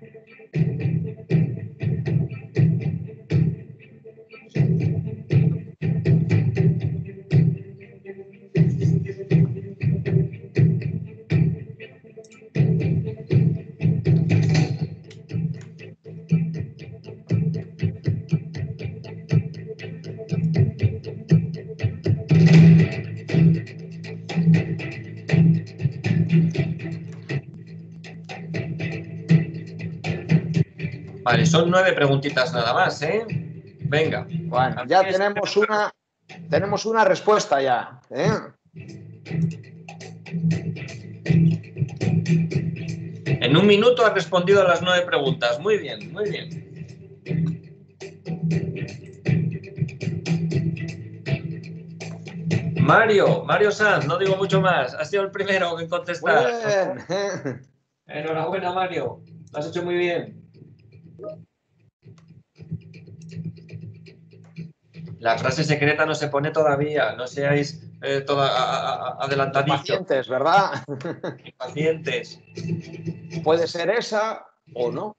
Vale, son 9 preguntitas nada más, ¿eh? Venga. Bueno, ya tenemos una respuesta ya. En un minuto has respondido a las 9 preguntas. Muy bien, muy bien. Mario Sanz, no digo mucho más. Has sido el primero en Muy contestar. bien. Enhorabuena, Mario. Lo has hecho muy bien. La frase secreta no se pone todavía. No seáis adelantadillos. Pacientes, ¿verdad? Pacientes. Puede ser esa o no.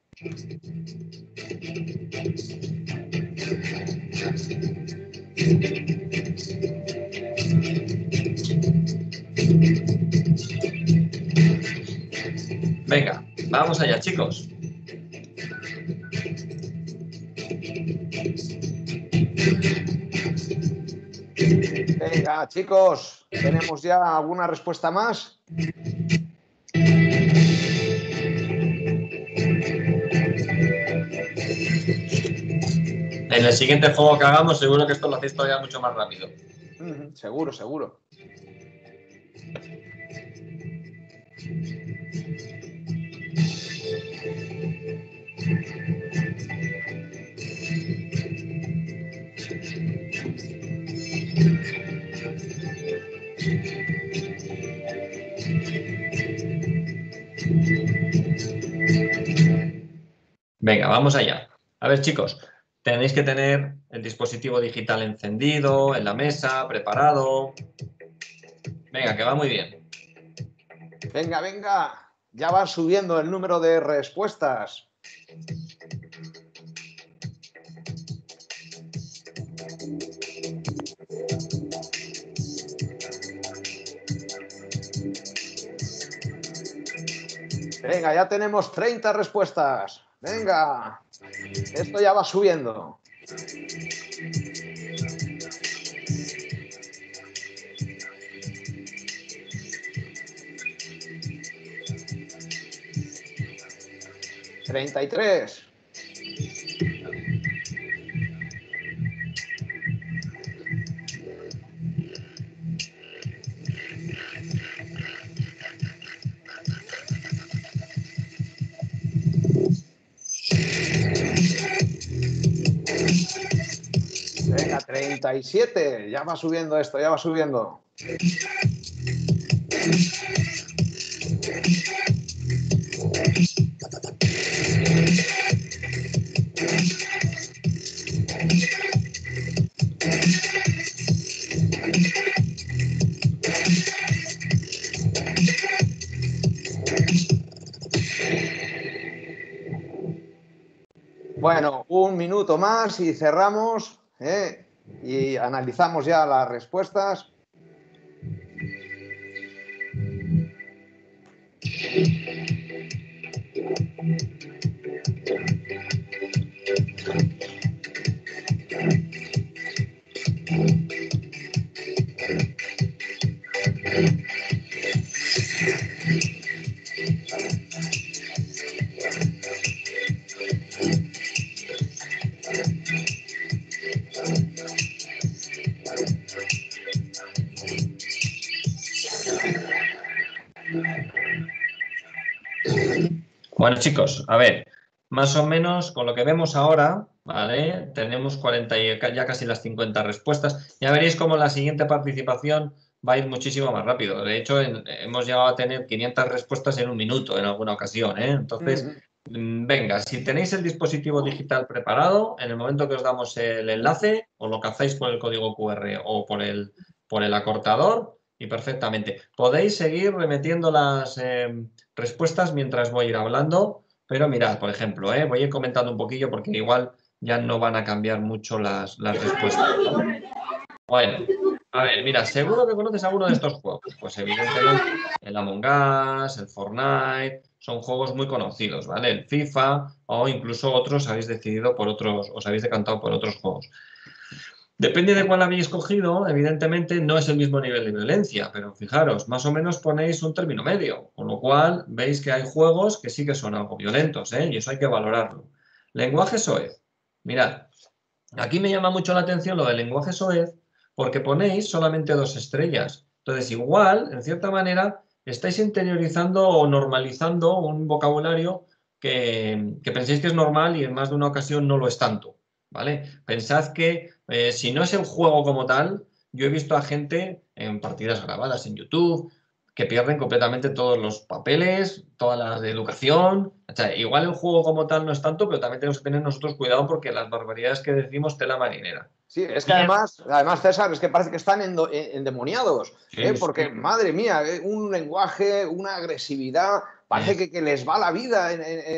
Venga, vamos allá, chicos. Venga, chicos, ¿tenemos ya alguna respuesta más? En el siguiente juego que hagamos, seguro que esto lo hacéis todavía mucho más rápido. Seguro, seguro. Venga, vamos allá. A ver, chicos, tenéis que tener el dispositivo digital encendido, en la mesa, preparado. Venga, que va muy bien. Venga, venga. Ya va subiendo el número de respuestas. Venga, ya tenemos 30 respuestas. Venga, esto ya va subiendo. $33. Venga, 37. Ya va subiendo esto, ya va subiendo. Bueno, un minuto más y cerramos, y analizamos ya las respuestas. Bueno, chicos, a ver, más o menos con lo que vemos ahora, ¿vale? Tenemos 40 y ya casi las 50 respuestas. Ya veréis cómo la siguiente participación va a ir muchísimo más rápido. De hecho, hemos llegado a tener 500 respuestas en un minuto en alguna ocasión, ¿eh? Entonces, venga, si tenéis el dispositivo digital preparado, en el momento que os damos el enlace, os lo cazáis por el código QR o por el acortador y perfectamente. Podéis seguir remetiendo las respuestas mientras voy a ir hablando, pero mirad, por ejemplo, voy a ir comentando un poquillo porque igual ya no van a cambiar mucho las respuestas, ¿no? Bueno, a ver, mira, seguro que conoces alguno de estos juegos. Pues evidentemente el Among Us, el Fortnite, son juegos muy conocidos, ¿vale? El FIFA o incluso otros habéis decidido por otros, os habéis decantado por otros juegos. Depende de cuál habéis escogido, evidentemente no es el mismo nivel de violencia, pero fijaros, más o menos ponéis un término medio, con lo cual veis que hay juegos que sí que son algo violentos, ¿eh? Y eso hay que valorarlo. Lenguaje soez. Mirad, aquí me llama mucho la atención lo del lenguaje soez porque ponéis solamente 2 estrellas. Entonces, igual, en cierta manera, estáis interiorizando o normalizando un vocabulario que penséis que es normal y en más de una ocasión no lo es tanto, ¿vale? Pensad que si no es el juego como tal, yo he visto a gente en partidas grabadas en YouTube que pierden completamente todos los papeles, toda la de educación. O sea, igual el juego como tal no es tanto, pero también tenemos que tener nosotros cuidado porque las barbaridades que decimos tela marinera. Sí, es que además, César, es que parece que están endemoniados, Sí, porque, sí. madre mía, un lenguaje, una agresividad, parece que les va la vida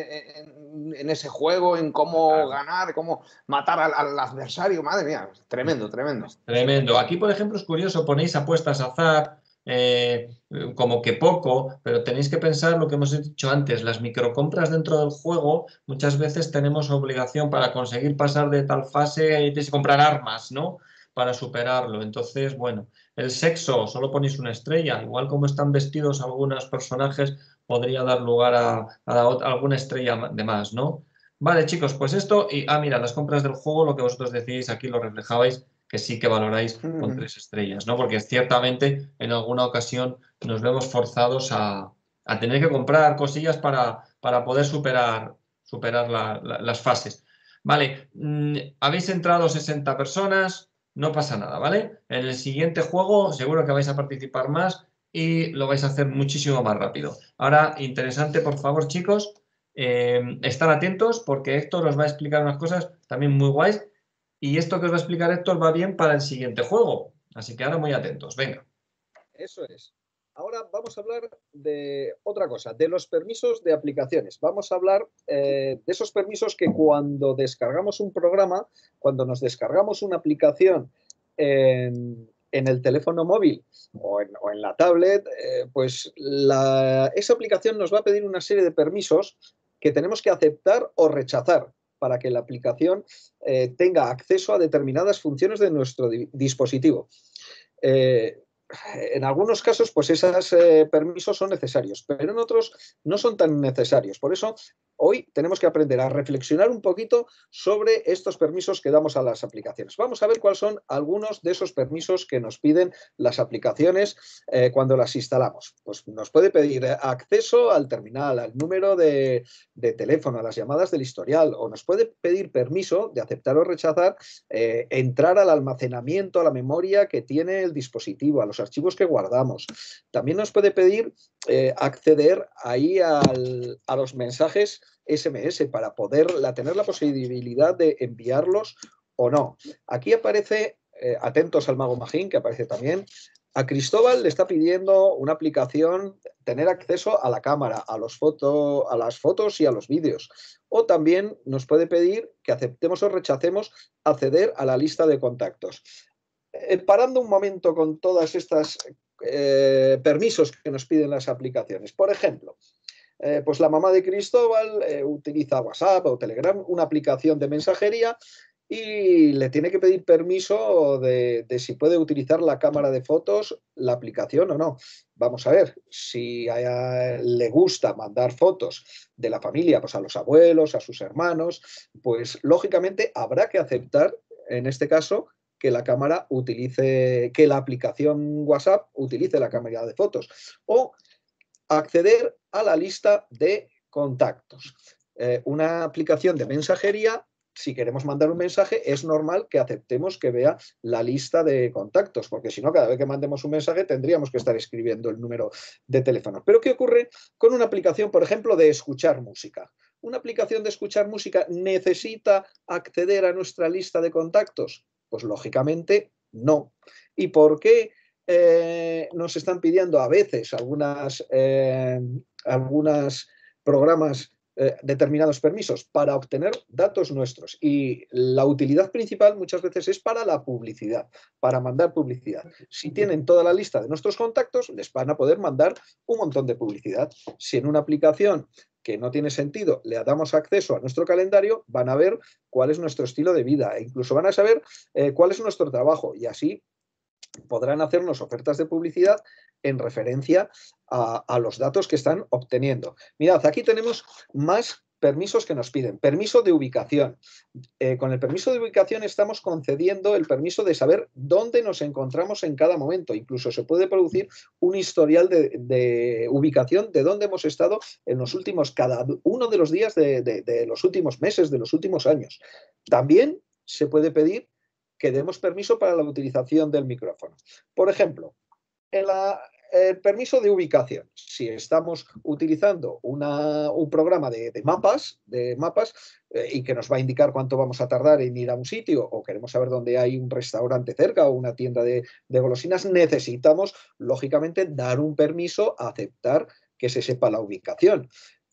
en ese juego, en cómo ganar, cómo matar al adversario, madre mía, tremendo, tremendo. Tremendo. Aquí, por ejemplo, es curioso, ponéis apuestas azar, como que poco, pero tenéis que pensar lo que hemos dicho antes, las microcompras dentro del juego, muchas veces tenemos obligación para conseguir pasar de tal fase de comprar armas, ¿no? Para superarlo. Entonces, bueno, el sexo, solo ponéis una estrella, igual como están vestidos algunos personajes, podría dar lugar a alguna estrella de más, ¿no? Vale, chicos, pues esto, mira, las compras del juego, lo que vosotros decís, aquí lo reflejabais, que sí que valoráis con 3 estrellas, ¿no? Porque ciertamente en alguna ocasión nos vemos forzados a tener que comprar cosillas para poder superar las fases. Vale, habéis entrado 60 personas, no pasa nada, ¿vale? En el siguiente juego seguro que vais a participar más y lo vais a hacer muchísimo más rápido. Ahora, interesante, por favor, chicos, estar atentos porque Héctor os va a explicar unas cosas también muy guays. Y esto que os va a explicar Héctor va bien para el siguiente juego. Así que ahora muy atentos. Venga. Eso es. Ahora vamos a hablar de otra cosa, de los permisos de aplicaciones. Vamos a hablar de esos permisos que cuando descargamos un programa, cuando nos descargamos una aplicación en el teléfono móvil o en la tablet, pues esa aplicación nos va a pedir una serie de permisos que tenemos que aceptar o rechazar para que la aplicación tenga acceso a determinadas funciones de nuestro dispositivo. En algunos casos, pues esos permisos son necesarios, pero en otros no son tan necesarios. Por eso, hoy tenemos que aprender a reflexionar un poquito sobre estos permisos que damos a las aplicaciones. Vamos a ver cuáles son algunos de esos permisos que nos piden las aplicaciones cuando las instalamos. Pues nos puede pedir acceso al terminal, al número de teléfono, a las llamadas del historial, o nos puede pedir permiso de aceptar o rechazar entrar al almacenamiento, a la memoria que tiene el dispositivo, a los archivos que guardamos. También nos puede pedir acceder ahí a los mensajes SMS para tener la posibilidad de enviarlos o no. Aquí aparece, atentos al Mago Magín, que aparece también, a Cristóbal le está pidiendo una aplicación tener acceso a la cámara, a las fotos y a los vídeos. O también nos puede pedir que aceptemos o rechacemos acceder a la lista de contactos. Parando un momento con todas estas permisos que nos piden las aplicaciones. Por ejemplo, pues la mamá de Cristóbal utiliza WhatsApp o Telegram, una aplicación de mensajería, y le tiene que pedir permiso de si puede utilizar la cámara de fotos, la aplicación o no. Vamos a ver, si le gusta mandar fotos de la familia, pues a los abuelos, a sus hermanos, pues lógicamente habrá que aceptar, en este caso, que la aplicación WhatsApp utilice la cámara de fotos. O acceder a la lista de contactos. Una aplicación de mensajería, si queremos mandar un mensaje, es normal que aceptemos que vea la lista de contactos, porque si no, cada vez que mandemos un mensaje tendríamos que estar escribiendo el número de teléfono. Pero ¿qué ocurre con una aplicación, por ejemplo, de escuchar música? ¿Una aplicación de escuchar música necesita acceder a nuestra lista de contactos? Pues lógicamente no. ¿Y por qué nos están pidiendo a veces algunos programas determinados permisos? Para obtener datos nuestros, y la utilidad principal muchas veces es para la publicidad, para mandar publicidad. Si tienen toda la lista de nuestros contactos, les van a poder mandar un montón de publicidad. Si en una aplicación que no tiene sentido le damos acceso a nuestro calendario, van a ver cuál es nuestro estilo de vida e incluso van a saber cuál es nuestro trabajo, y así podrán hacernos ofertas de publicidad en referencia a los datos que están obteniendo. Mirad, aquí tenemos más permisos que nos piden. Permiso de ubicación. Con el permiso de ubicación estamos concediendo el permiso de saber dónde nos encontramos en cada momento. Incluso se puede producir un historial de ubicación de dónde hemos estado en los últimos, cada uno de los días de los últimos meses, de los últimos años. También se puede pedir que demos permiso para la utilización del micrófono. Por ejemplo, el permiso de ubicación. Si estamos utilizando un programa de mapas y que nos va a indicar cuánto vamos a tardar en ir a un sitio, o queremos saber dónde hay un restaurante cerca o una tienda de golosinas, necesitamos, lógicamente, dar un permiso a aceptar que se sepa la ubicación.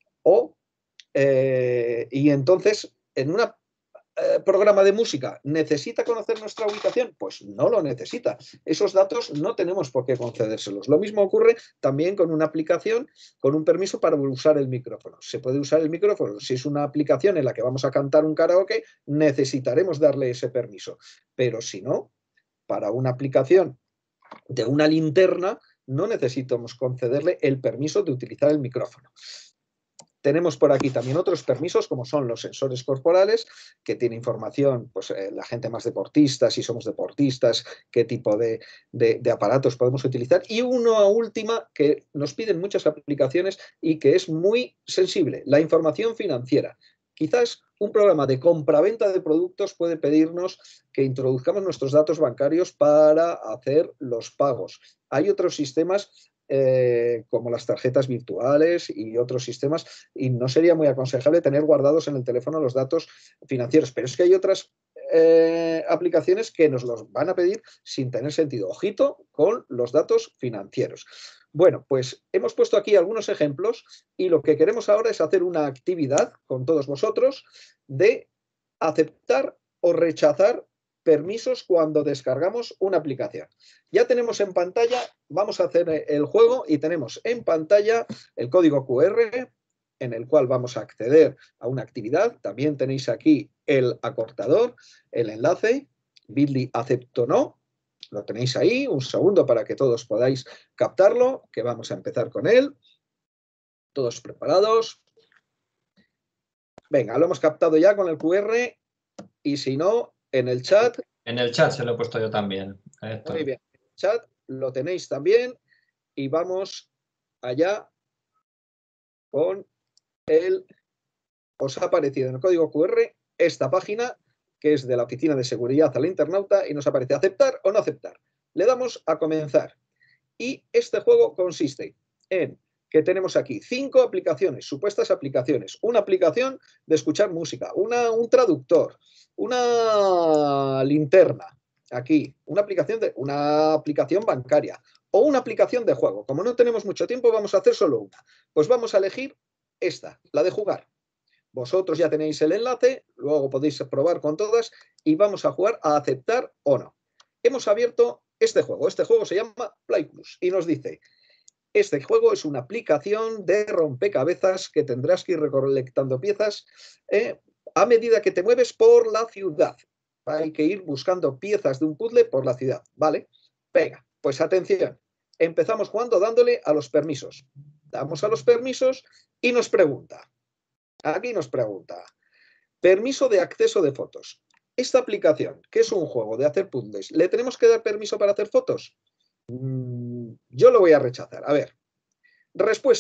Y entonces, en un programa de música, ¿necesita conocer nuestra ubicación? Pues no lo necesita. Esos datos no tenemos por qué concedérselos. Lo mismo ocurre también con una aplicación con un permiso para usar el micrófono. Se puede usar el micrófono. Si es una aplicación en la que vamos a cantar un karaoke, necesitaremos darle ese permiso. Pero si no, para una aplicación de una linterna, no necesitamos concederle el permiso de utilizar el micrófono. Tenemos por aquí también otros permisos, como son los sensores corporales, que tiene información, pues la gente más deportista, si somos deportistas, qué tipo de aparatos podemos utilizar. Y una última que nos piden muchas aplicaciones y que es muy sensible, la información financiera. Quizás un programa de compra-venta de productos puede pedirnos que introduzcamos nuestros datos bancarios para hacer los pagos. Hay otros sistemas como las tarjetas virtuales y otros sistemas, y no sería muy aconsejable tener guardados en el teléfono los datos financieros, pero es que hay otras aplicaciones que nos los van a pedir sin tener sentido. Ojito con los datos financieros. Bueno, pues hemos puesto aquí algunos ejemplos y lo que queremos ahora es hacer una actividad con todos vosotros de aceptar o rechazar permisos cuando descargamos una aplicación. Ya tenemos en pantalla, vamos a hacer el juego y tenemos en pantalla el código QR en el cual vamos a acceder a una actividad. También tenéis aquí el acortador, el enlace, bit.ly acepto no. Lo tenéis ahí, un segundo para que todos podáis captarlo, que vamos a empezar con él. ¿Todos preparados? Venga, lo hemos captado ya con el QR y si no, en el chat. En el chat se lo he puesto yo también. Muy bien, en el chat lo tenéis también y vamos allá con el... Os ha aparecido en el código QR esta página que es de la Oficina de Seguridad al Internauta y nos aparece aceptar o no aceptar. Le damos a comenzar y este juego consiste en que tenemos aquí 5 aplicaciones, supuestas aplicaciones. Una aplicación de escuchar música, un traductor, una linterna, aquí, una aplicación bancaria o una aplicación de juego. Como no tenemos mucho tiempo, vamos a hacer solo una. Pues vamos a elegir esta, la de jugar. Vosotros ya tenéis el enlace, luego podéis probar con todas y vamos a jugar a aceptar o no. Hemos abierto este juego se llama Play Plus y nos dice: este juego es una aplicación de rompecabezas que tendrás que ir recolectando piezas a medida que te mueves por la ciudad. Hay que ir buscando piezas de un puzzle por la ciudad, ¿vale? Venga, pues atención. Empezamos jugando dándole a los permisos. Damos a los permisos y nos pregunta. Aquí nos pregunta. Permiso de acceso de fotos. Esta aplicación, que es un juego de hacer puzzles, ¿le tenemos que dar permiso para hacer fotos? Yo lo voy a rechazar. A ver. Respuesta.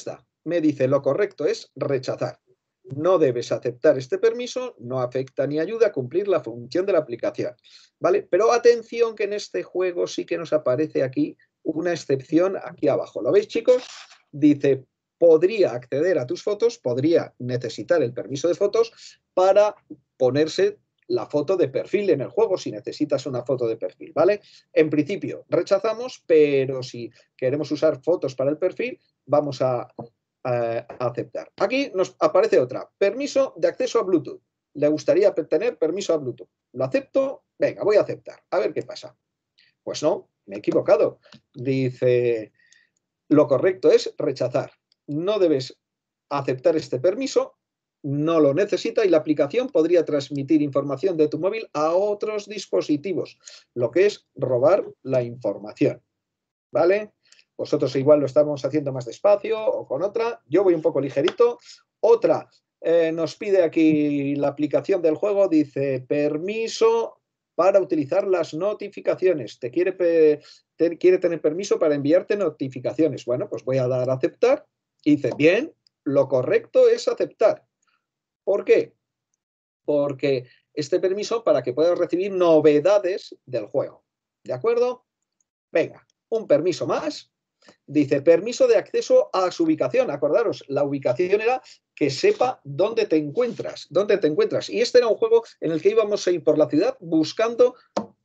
me dice lo correcto es rechazar. No debes aceptar este permiso, no afecta ni ayuda a cumplir la función de la aplicación. ¿Vale? Pero atención que en este juego sí que nos aparece aquí una excepción aquí abajo. ¿Lo veis, chicos? Dice, podría acceder a tus fotos, podría necesitar el permiso de fotos para ponerse la foto de perfil en el juego, si necesitas una foto de perfil, ¿vale? En principio rechazamos, pero si queremos usar fotos para el perfil, vamos a aceptar. Aquí nos aparece otra, permiso de acceso a Bluetooth. Le gustaría tener permiso a Bluetooth. ¿Lo acepto? Venga, voy a aceptar. A ver qué pasa. Pues no, me he equivocado. Dice, lo correcto es rechazar. No debes aceptar este permiso, no lo necesita y la aplicación podría transmitir información de tu móvil a otros dispositivos, lo que es robar la información. ¿Vale? Vosotros igual lo estamos haciendo más despacio o con otra. Yo voy un poco ligerito. Otra, nos pide aquí la aplicación del juego, dice permiso para utilizar las notificaciones. Te quiere tener permiso para enviarte notificaciones. Bueno, pues voy a dar a aceptar. Y dice, bien, lo correcto es aceptar. ¿Por qué? Porque este permiso para que puedas recibir novedades del juego. ¿De acuerdo? Venga, un permiso más. Dice, permiso de acceso a su ubicación. Acordaros, la ubicación era que sepa dónde te encuentras. Dónde te encuentras. Y este era un juego en el que íbamos a ir por la ciudad buscando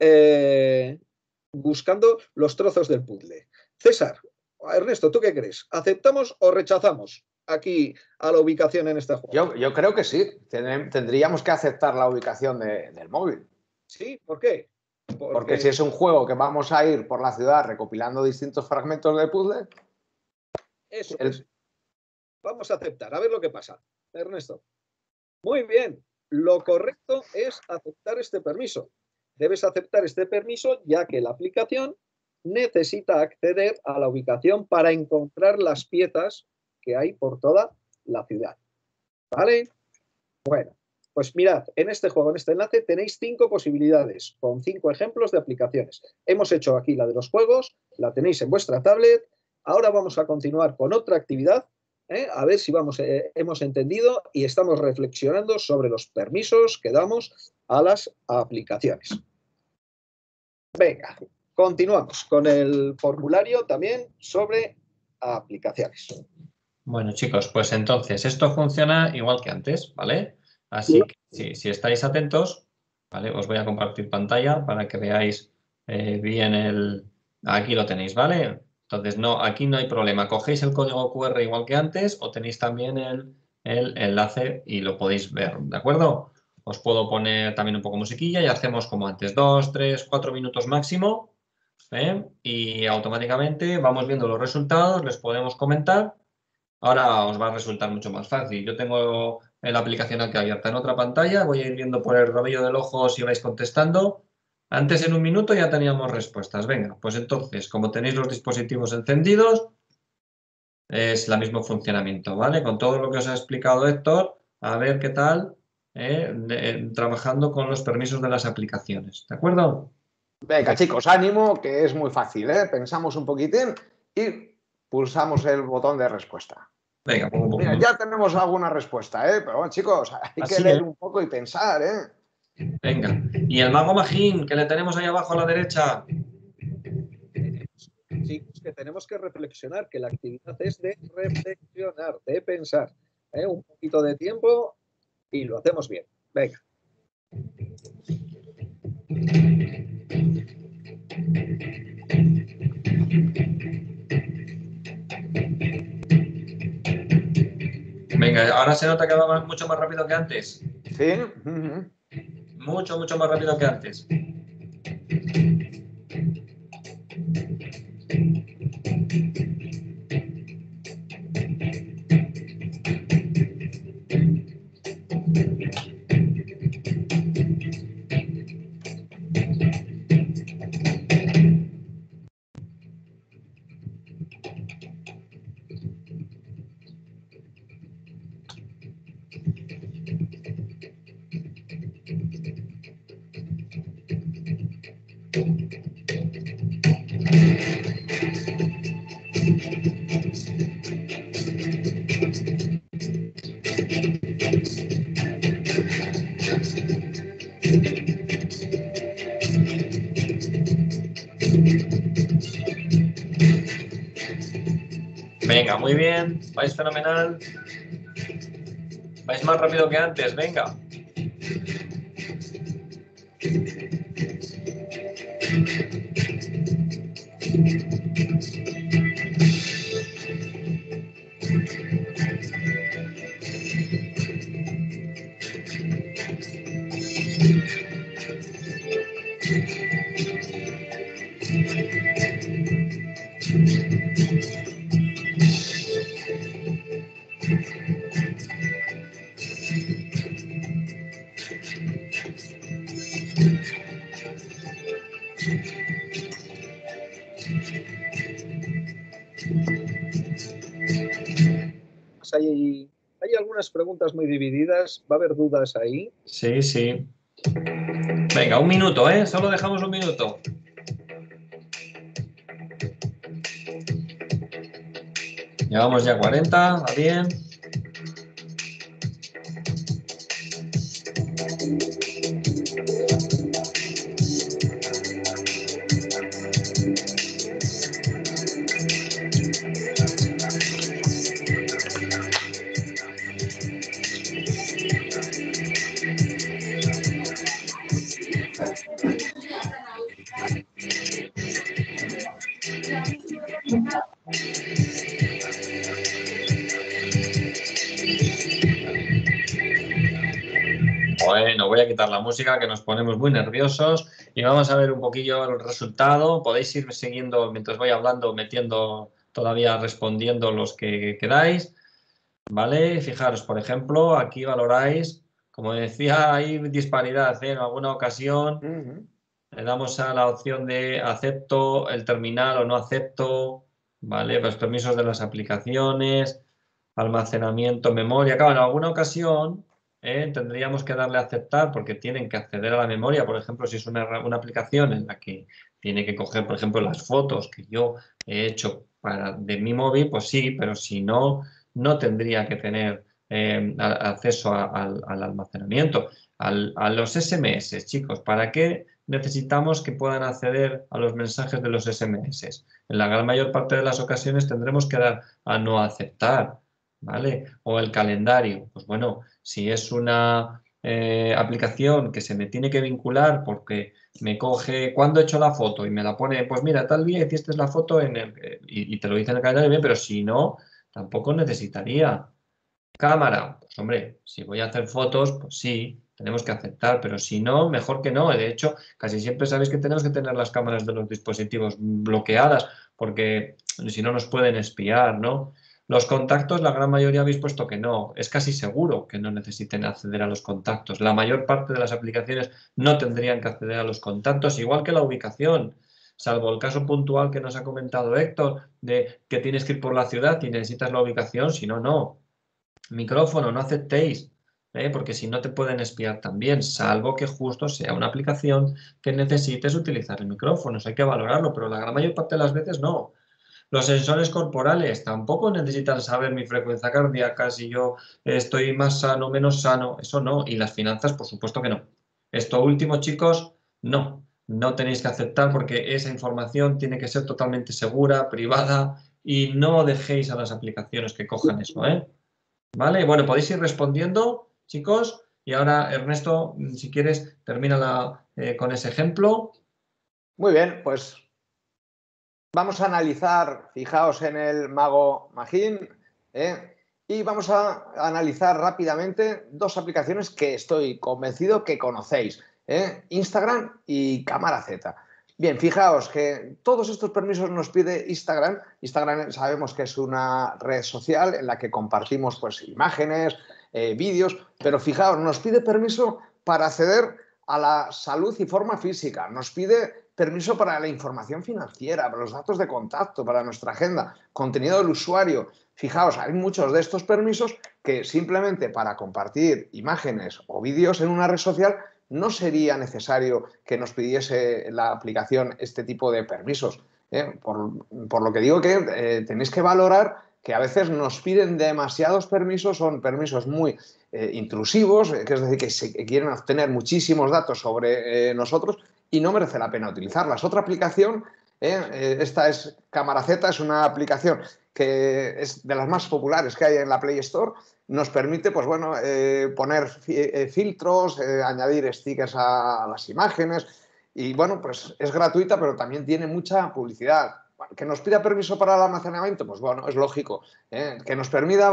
los trozos del puzzle. César, Ernesto, ¿tú qué crees? ¿Aceptamos o rechazamos aquí a la ubicación en este juego? Yo creo que sí. Tendríamos que aceptar la ubicación del móvil. ¿Sí? ¿Por qué? Porque si es un juego que vamos a ir por la ciudad recopilando distintos fragmentos de puzzle... Eso es. Vamos a aceptar, a ver lo que pasa. Ernesto. Muy bien. Lo correcto es aceptar este permiso. Debes aceptar este permiso ya que la aplicación necesita acceder a la ubicación para encontrar las piezas que hay por toda la ciudad. ¿Vale? Bueno. Pues mirad, en este juego, en este enlace, tenéis 5 posibilidades con 5 ejemplos de aplicaciones. Hemos hecho aquí la de los juegos, la tenéis en vuestra tablet. Ahora vamos a continuar con otra actividad, a ver si hemos entendido y estamos reflexionando sobre los permisos que damos a las aplicaciones. Venga, continuamos con el formulario también sobre aplicaciones. Bueno, chicos, pues entonces esto funciona igual que antes, ¿vale? Así que si estáis atentos, ¿vale? Os voy a compartir pantalla para que veáis bien Aquí lo tenéis, ¿vale? Entonces, aquí no hay problema. Cogéis el código QR igual que antes o tenéis también el enlace y lo podéis ver, ¿de acuerdo? Os puedo poner también un poco musiquilla y hacemos como antes, 2, 3, 4 minutos máximo, y automáticamente vamos viendo los resultados, les podemos comentar. Ahora os va a resultar mucho más fácil. Yo tengo la aplicación aquí abierta en otra pantalla, voy a ir viendo por el rabillo del ojo si vais contestando. Antes en un minuto ya teníamos respuestas. Venga, pues entonces, como tenéis los dispositivos encendidos, es el mismo funcionamiento, ¿vale? Con todo lo que os ha explicado Héctor, a ver qué tal trabajando con los permisos de las aplicaciones, ¿de acuerdo? Venga, chicos, ánimo, que es muy fácil, ¿eh? Pensamos un poquitín y pulsamos el botón de respuesta. Venga, mira, ya tenemos alguna respuesta, ¿eh? Pero bueno, chicos, hay que leer un poco y pensar, ¿eh? Venga, y el mago Magín, que le tenemos ahí abajo a la derecha. Sí, que tenemos que reflexionar, que la actividad es de reflexionar, de pensar. Un poquito de tiempo y lo hacemos bien. Venga. Venga, ahora se nota que va mucho más rápido que antes. Sí. Mucho más rápido que antes. Venga, muy bien. Vais fenomenal. Vais más rápido que antes, venga. Hay algunas preguntas muy divididas, va a haber dudas ahí. Sí, sí. Venga, un minuto, ¿eh? Solo dejamos un minuto. Llevamos ya 40, va bien. Bueno, voy a quitar la música que nos ponemos muy nerviosos y vamos a ver un poquillo el resultado. Podéis ir siguiendo mientras voy hablando, metiendo todavía respondiendo los que queráis. ¿Vale? Fijaros, por ejemplo, aquí valoráis, como decía, hay disparidad, ¿eh? En alguna ocasión le damos a la opción de acepto el terminal o no acepto, ¿vale? Los permisos de las aplicaciones, almacenamiento, memoria. Claro, en alguna ocasión tendríamos que darle a aceptar porque tienen que acceder a la memoria. Por ejemplo, si es una aplicación en la que tiene que coger, por ejemplo, las fotos que yo he hecho de mi móvil, pues sí, pero si no, no tendría que tener acceso al almacenamiento. A los SMS, chicos, ¿para qué necesitamos que puedan acceder a los mensajes de los SMS? En la gran mayor parte de las ocasiones tendremos que dar a no aceptar, ¿vale? O el calendario. Pues bueno, si es una aplicación que se me tiene que vincular porque me coge cuando he hecho la foto y me la pone, pues mira, tal día hiciste la foto y te lo dice en el calendario, bien, pero si no, tampoco necesitaría. Cámara, pues hombre, si voy a hacer fotos, pues sí, tenemos que aceptar, pero si no, mejor que no. De hecho, casi siempre sabéis que tenemos que tener las cámaras de los dispositivos bloqueadas, porque si no nos pueden espiar, ¿no? Los contactos, la gran mayoría habéis puesto que no. Es casi seguro que no necesiten acceder a los contactos. La mayor parte de las aplicaciones no tendrían que acceder a los contactos, igual que la ubicación, salvo el caso puntual que nos ha comentado Héctor, de que tienes que ir por la ciudad y necesitas la ubicación, si no, no. Micrófono, no aceptéis, porque si no te pueden espiar también, salvo que justo sea una aplicación que necesites utilizar el micrófono. Eso hay que valorarlo, pero la gran mayor parte de las veces no. Los sensores corporales tampoco necesitan saber mi frecuencia cardíaca, si yo estoy más sano, menos sano, eso no. Y las finanzas, por supuesto que no. Esto último, chicos, no. No tenéis que aceptar porque esa información tiene que ser totalmente segura, privada y no dejéis a las aplicaciones que cojan eso, ¿eh? ¿Vale? Bueno, podéis ir respondiendo, chicos. Y ahora, Ernesto, si quieres, termina con ese ejemplo. Muy bien, pues vamos a analizar, fijaos en el Mago Magín, y vamos a analizar rápidamente dos aplicaciones que estoy convencido que conocéis, Instagram y Cámara Z. Bien, fijaos que todos estos permisos nos pide Instagram. Instagram sabemos que es una red social en la que compartimos pues, imágenes, vídeos, pero fijaos, nos pide permiso para acceder a la salud y forma física, nos pide permiso para la información financiera, para los datos de contacto, para nuestra agenda, contenido del usuario. Fijaos, hay muchos de estos permisos que simplemente para compartir imágenes o vídeos en una red social no sería necesario que nos pidiese la aplicación este tipo de permisos. Por lo que digo que tenéis que valorar que a veces nos piden demasiados permisos, son permisos muy intrusivos, que es decir, que quieren obtener muchísimos datos sobre nosotros y no merece la pena utilizarlas. Otra aplicación Esta es Cámara Z, es una aplicación que es de las más populares que hay en la Play Store. Nos permite, pues bueno, poner filtros, añadir stickers a las imágenes y, bueno, pues es gratuita, pero también tiene mucha publicidad. ¿Que nos pida permiso para el almacenamiento? Pues bueno, es lógico. ¿Que nos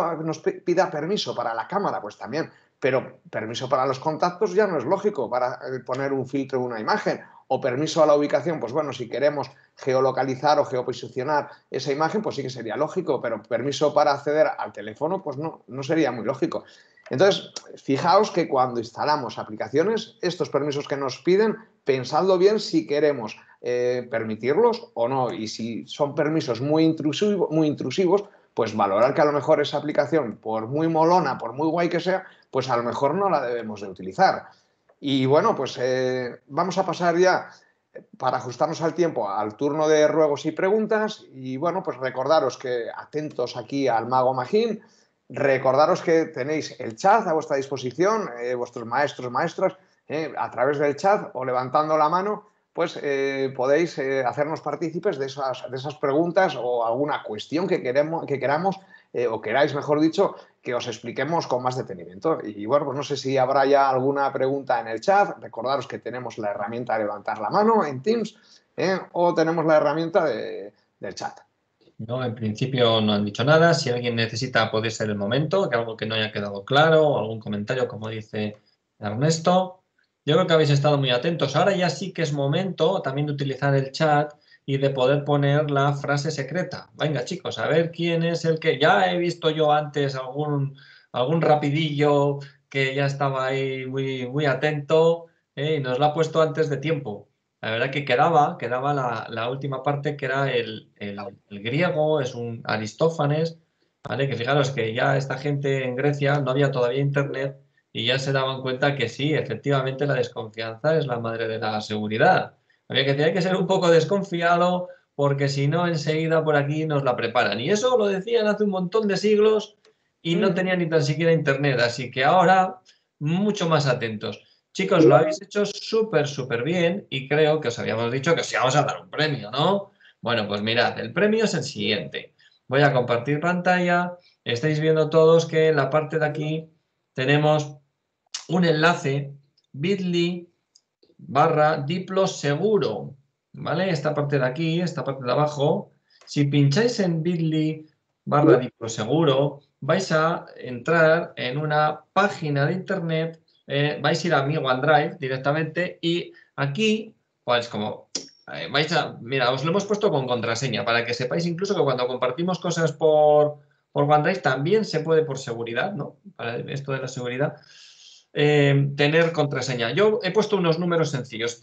pida permiso para la cámara? Pues también. Pero permiso para los contactos ya no es lógico para poner un filtro en una imagen. O permiso a la ubicación, pues bueno, si queremos geolocalizar o geoposicionar esa imagen, pues sí que sería lógico, pero permiso para acceder al teléfono, pues no sería muy lógico. Entonces, fijaos que cuando instalamos aplicaciones, estos permisos que nos piden, pensadlo bien si queremos permitirlos o no. Y si son permisos muy intrusivos, pues valorar que a lo mejor esa aplicación, por muy molona, por muy guay que sea, pues a lo mejor no la debemos de utilizar. Y bueno, pues vamos a pasar ya, para ajustarnos al tiempo, al turno de ruegos y preguntas. Y bueno, pues recordaros que atentos aquí al Mago Magín, recordaros que tenéis el chat a vuestra disposición, vuestros maestros, maestras, a través del chat o levantando la mano, pues podéis hacernos partícipes de esas preguntas o alguna cuestión que queramos o queráis, mejor dicho, que os expliquemos con más detenimiento. Y bueno, pues no sé si habrá ya alguna pregunta en el chat. Recordaros que tenemos la herramienta de levantar la mano en Teams o tenemos la herramienta del chat. No, en principio no han dicho nada. Si alguien necesita, puede ser el momento, que algo que no haya quedado claro o algún comentario, como dice Ernesto. Yo creo que habéis estado muy atentos. Ahora ya sí que es momento también de utilizar el chat y de poder poner la frase secreta. Venga, chicos, a ver quién es el que... Ya he visto yo antes algún rapidillo que ya estaba ahí muy atento y nos lo ha puesto antes de tiempo. La verdad que quedaba la última parte, que era el griego, es un Aristófanes, ¿vale? Que fijaros que ya esta gente en Grecia no había todavía internet y ya se daban cuenta que sí, efectivamente la desconfianza es la madre de la seguridad. Había que tener que ser un poco desconfiado porque si no enseguida por aquí nos la preparan. Y eso lo decían hace un montón de siglos y no tenían ni tan siquiera internet, así que ahora mucho más atentos. Chicos, lo habéis hecho súper bien y creo que os habíamos dicho que os íbamos a dar un premio, ¿no? Bueno, pues mirad, el premio es el siguiente. Voy a compartir pantalla. Estáis viendo todos que en la parte de aquí tenemos un enlace bit.ly/diploseguro, ¿vale? Esta parte de aquí, esta parte de abajo. Si pincháis en bit.ly/diploseguro, vais a entrar en una página de internet. Vais a ir a mi OneDrive directamente y aquí, pues como mira, os lo hemos puesto con contraseña para que sepáis incluso que cuando compartimos cosas por OneDrive también se puede, por seguridad, ¿no? Para esto de la seguridad, tener contraseña. Yo he puesto unos números sencillos,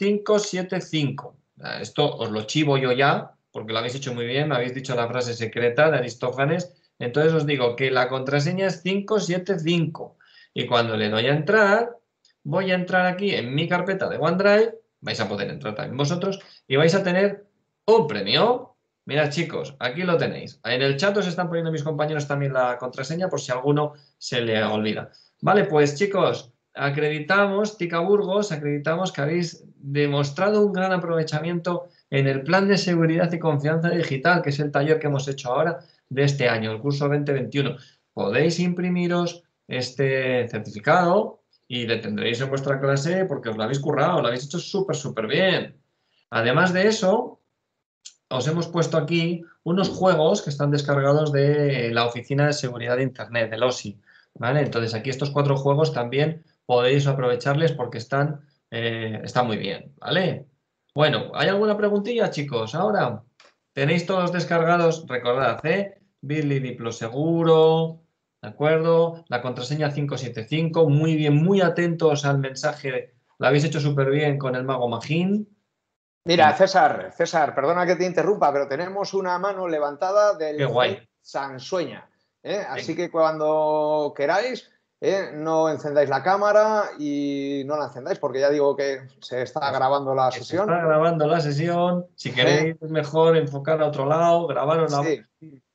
575. Esto os lo chivo yo ya, porque lo habéis hecho muy bien, me habéis dicho la frase secreta de Aristófanes. Entonces os digo que la contraseña es 575. Y cuando le doy a entrar, voy a entrar aquí en mi carpeta de OneDrive, vais a poder entrar también vosotros, y vais a tener un premio. Mirad, chicos, aquí lo tenéis. En el chat os están poniendo mis compañeros también la contraseña por si a alguno se le olvida. Vale, pues chicos, acreditamos, TICA Burgos, acreditamos que habéis demostrado un gran aprovechamiento en el plan de seguridad y confianza digital, que es el taller que hemos hecho ahora de este año, el curso 2021. Podéis imprimiros este certificado y le tendréis en vuestra clase porque os lo habéis currado, lo habéis hecho súper bien. Además de eso, os hemos puesto aquí unos juegos que están descargados de la Oficina de Seguridad de Internet, del OSI, ¿vale? Entonces aquí estos 4 juegos también podéis aprovecharles porque están muy bien, ¿vale? Bueno, ¿hay alguna preguntilla, chicos? Ahora, tenéis todos descargados, recordad, bit.ly diploseguro, ¿de acuerdo? La contraseña 575, muy bien, muy atentos al mensaje, lo habéis hecho súper bien con el Mago Magín. Mira, César, perdona que te interrumpa, pero tenemos una mano levantada del Sansueña. Así que cuando queráis, no encendáis la cámara y no la encendáis, porque ya digo que se está grabando la sesión. Se está grabando la sesión. Si queréis, es mejor enfocar a otro lado, grabaros la... Sí.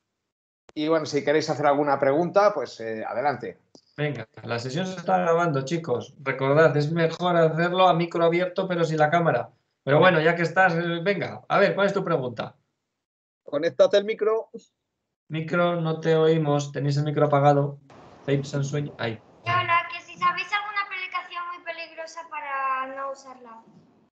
Y bueno, si queréis hacer alguna pregunta, pues adelante. Venga, la sesión se está grabando, chicos. Recordad, es mejor hacerlo a micro abierto, pero sin la cámara. Pero bueno, ya que estás, venga, a ver, ¿cuál es tu pregunta? Conéctate el micro. Micro, no te oímos. ¿Tenéis el micro apagado? Tapes and sueño. Ahí. Hola, que si sabéis alguna aplicación muy peligrosa para no usarla.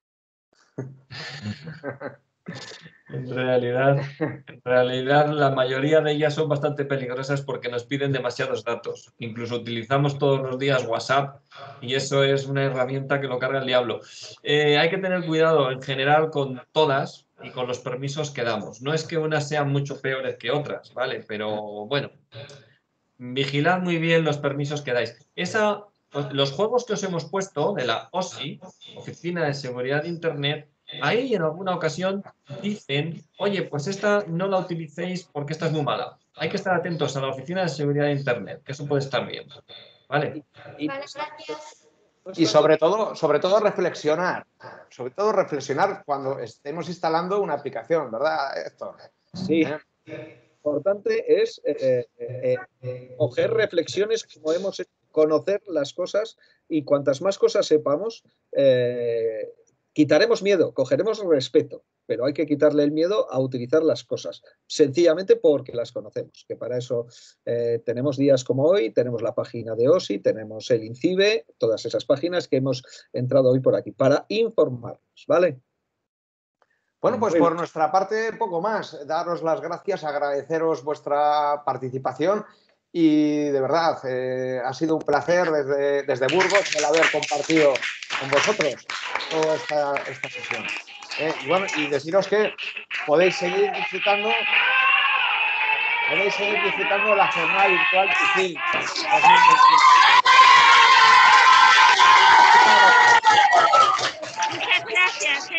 En realidad, la mayoría de ellas son bastante peligrosas porque nos piden demasiados datos. Incluso utilizamos todos los días WhatsApp y eso es una herramienta que lo carga el diablo. Hay que tener cuidado en general con todas y con los permisos que damos. No es que unas sean mucho peores que otras, ¿vale? Pero bueno, vigilad muy bien los permisos que dais. Los juegos que os hemos puesto de la OSI, Oficina de Seguridad de Internet, ahí en alguna ocasión dicen, oye, pues esta no la utilicéis porque esta es muy mala. Hay que estar atentos a la Oficina de Seguridad de Internet, que eso puede estar bien. ¿Vale? Y, Vale, gracias. Y sobre todo reflexionar. Sobre todo reflexionar cuando estemos instalando una aplicación, ¿verdad, Héctor? Sí. Importante es coger reflexiones como hemos hecho, conocer las cosas y cuantas más cosas sepamos, quitaremos miedo, cogeremos respeto, pero hay que quitarle el miedo a utilizar las cosas, sencillamente porque las conocemos, que para eso tenemos días como hoy, tenemos la página de OSI, tenemos el INCIBE, todas esas páginas que hemos entrado hoy por aquí, para informarnos, ¿vale? Bueno, pues por nuestra parte, poco más. Daros las gracias, agradeceros vuestra participación y de verdad, ha sido un placer desde Burgos el haber compartido con vosotros toda esta sesión. Y bueno, y deciros que podéis seguir disfrutando la jornada virtual TIFIL 2021. Muchas gracias.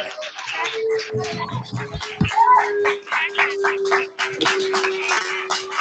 Gracias.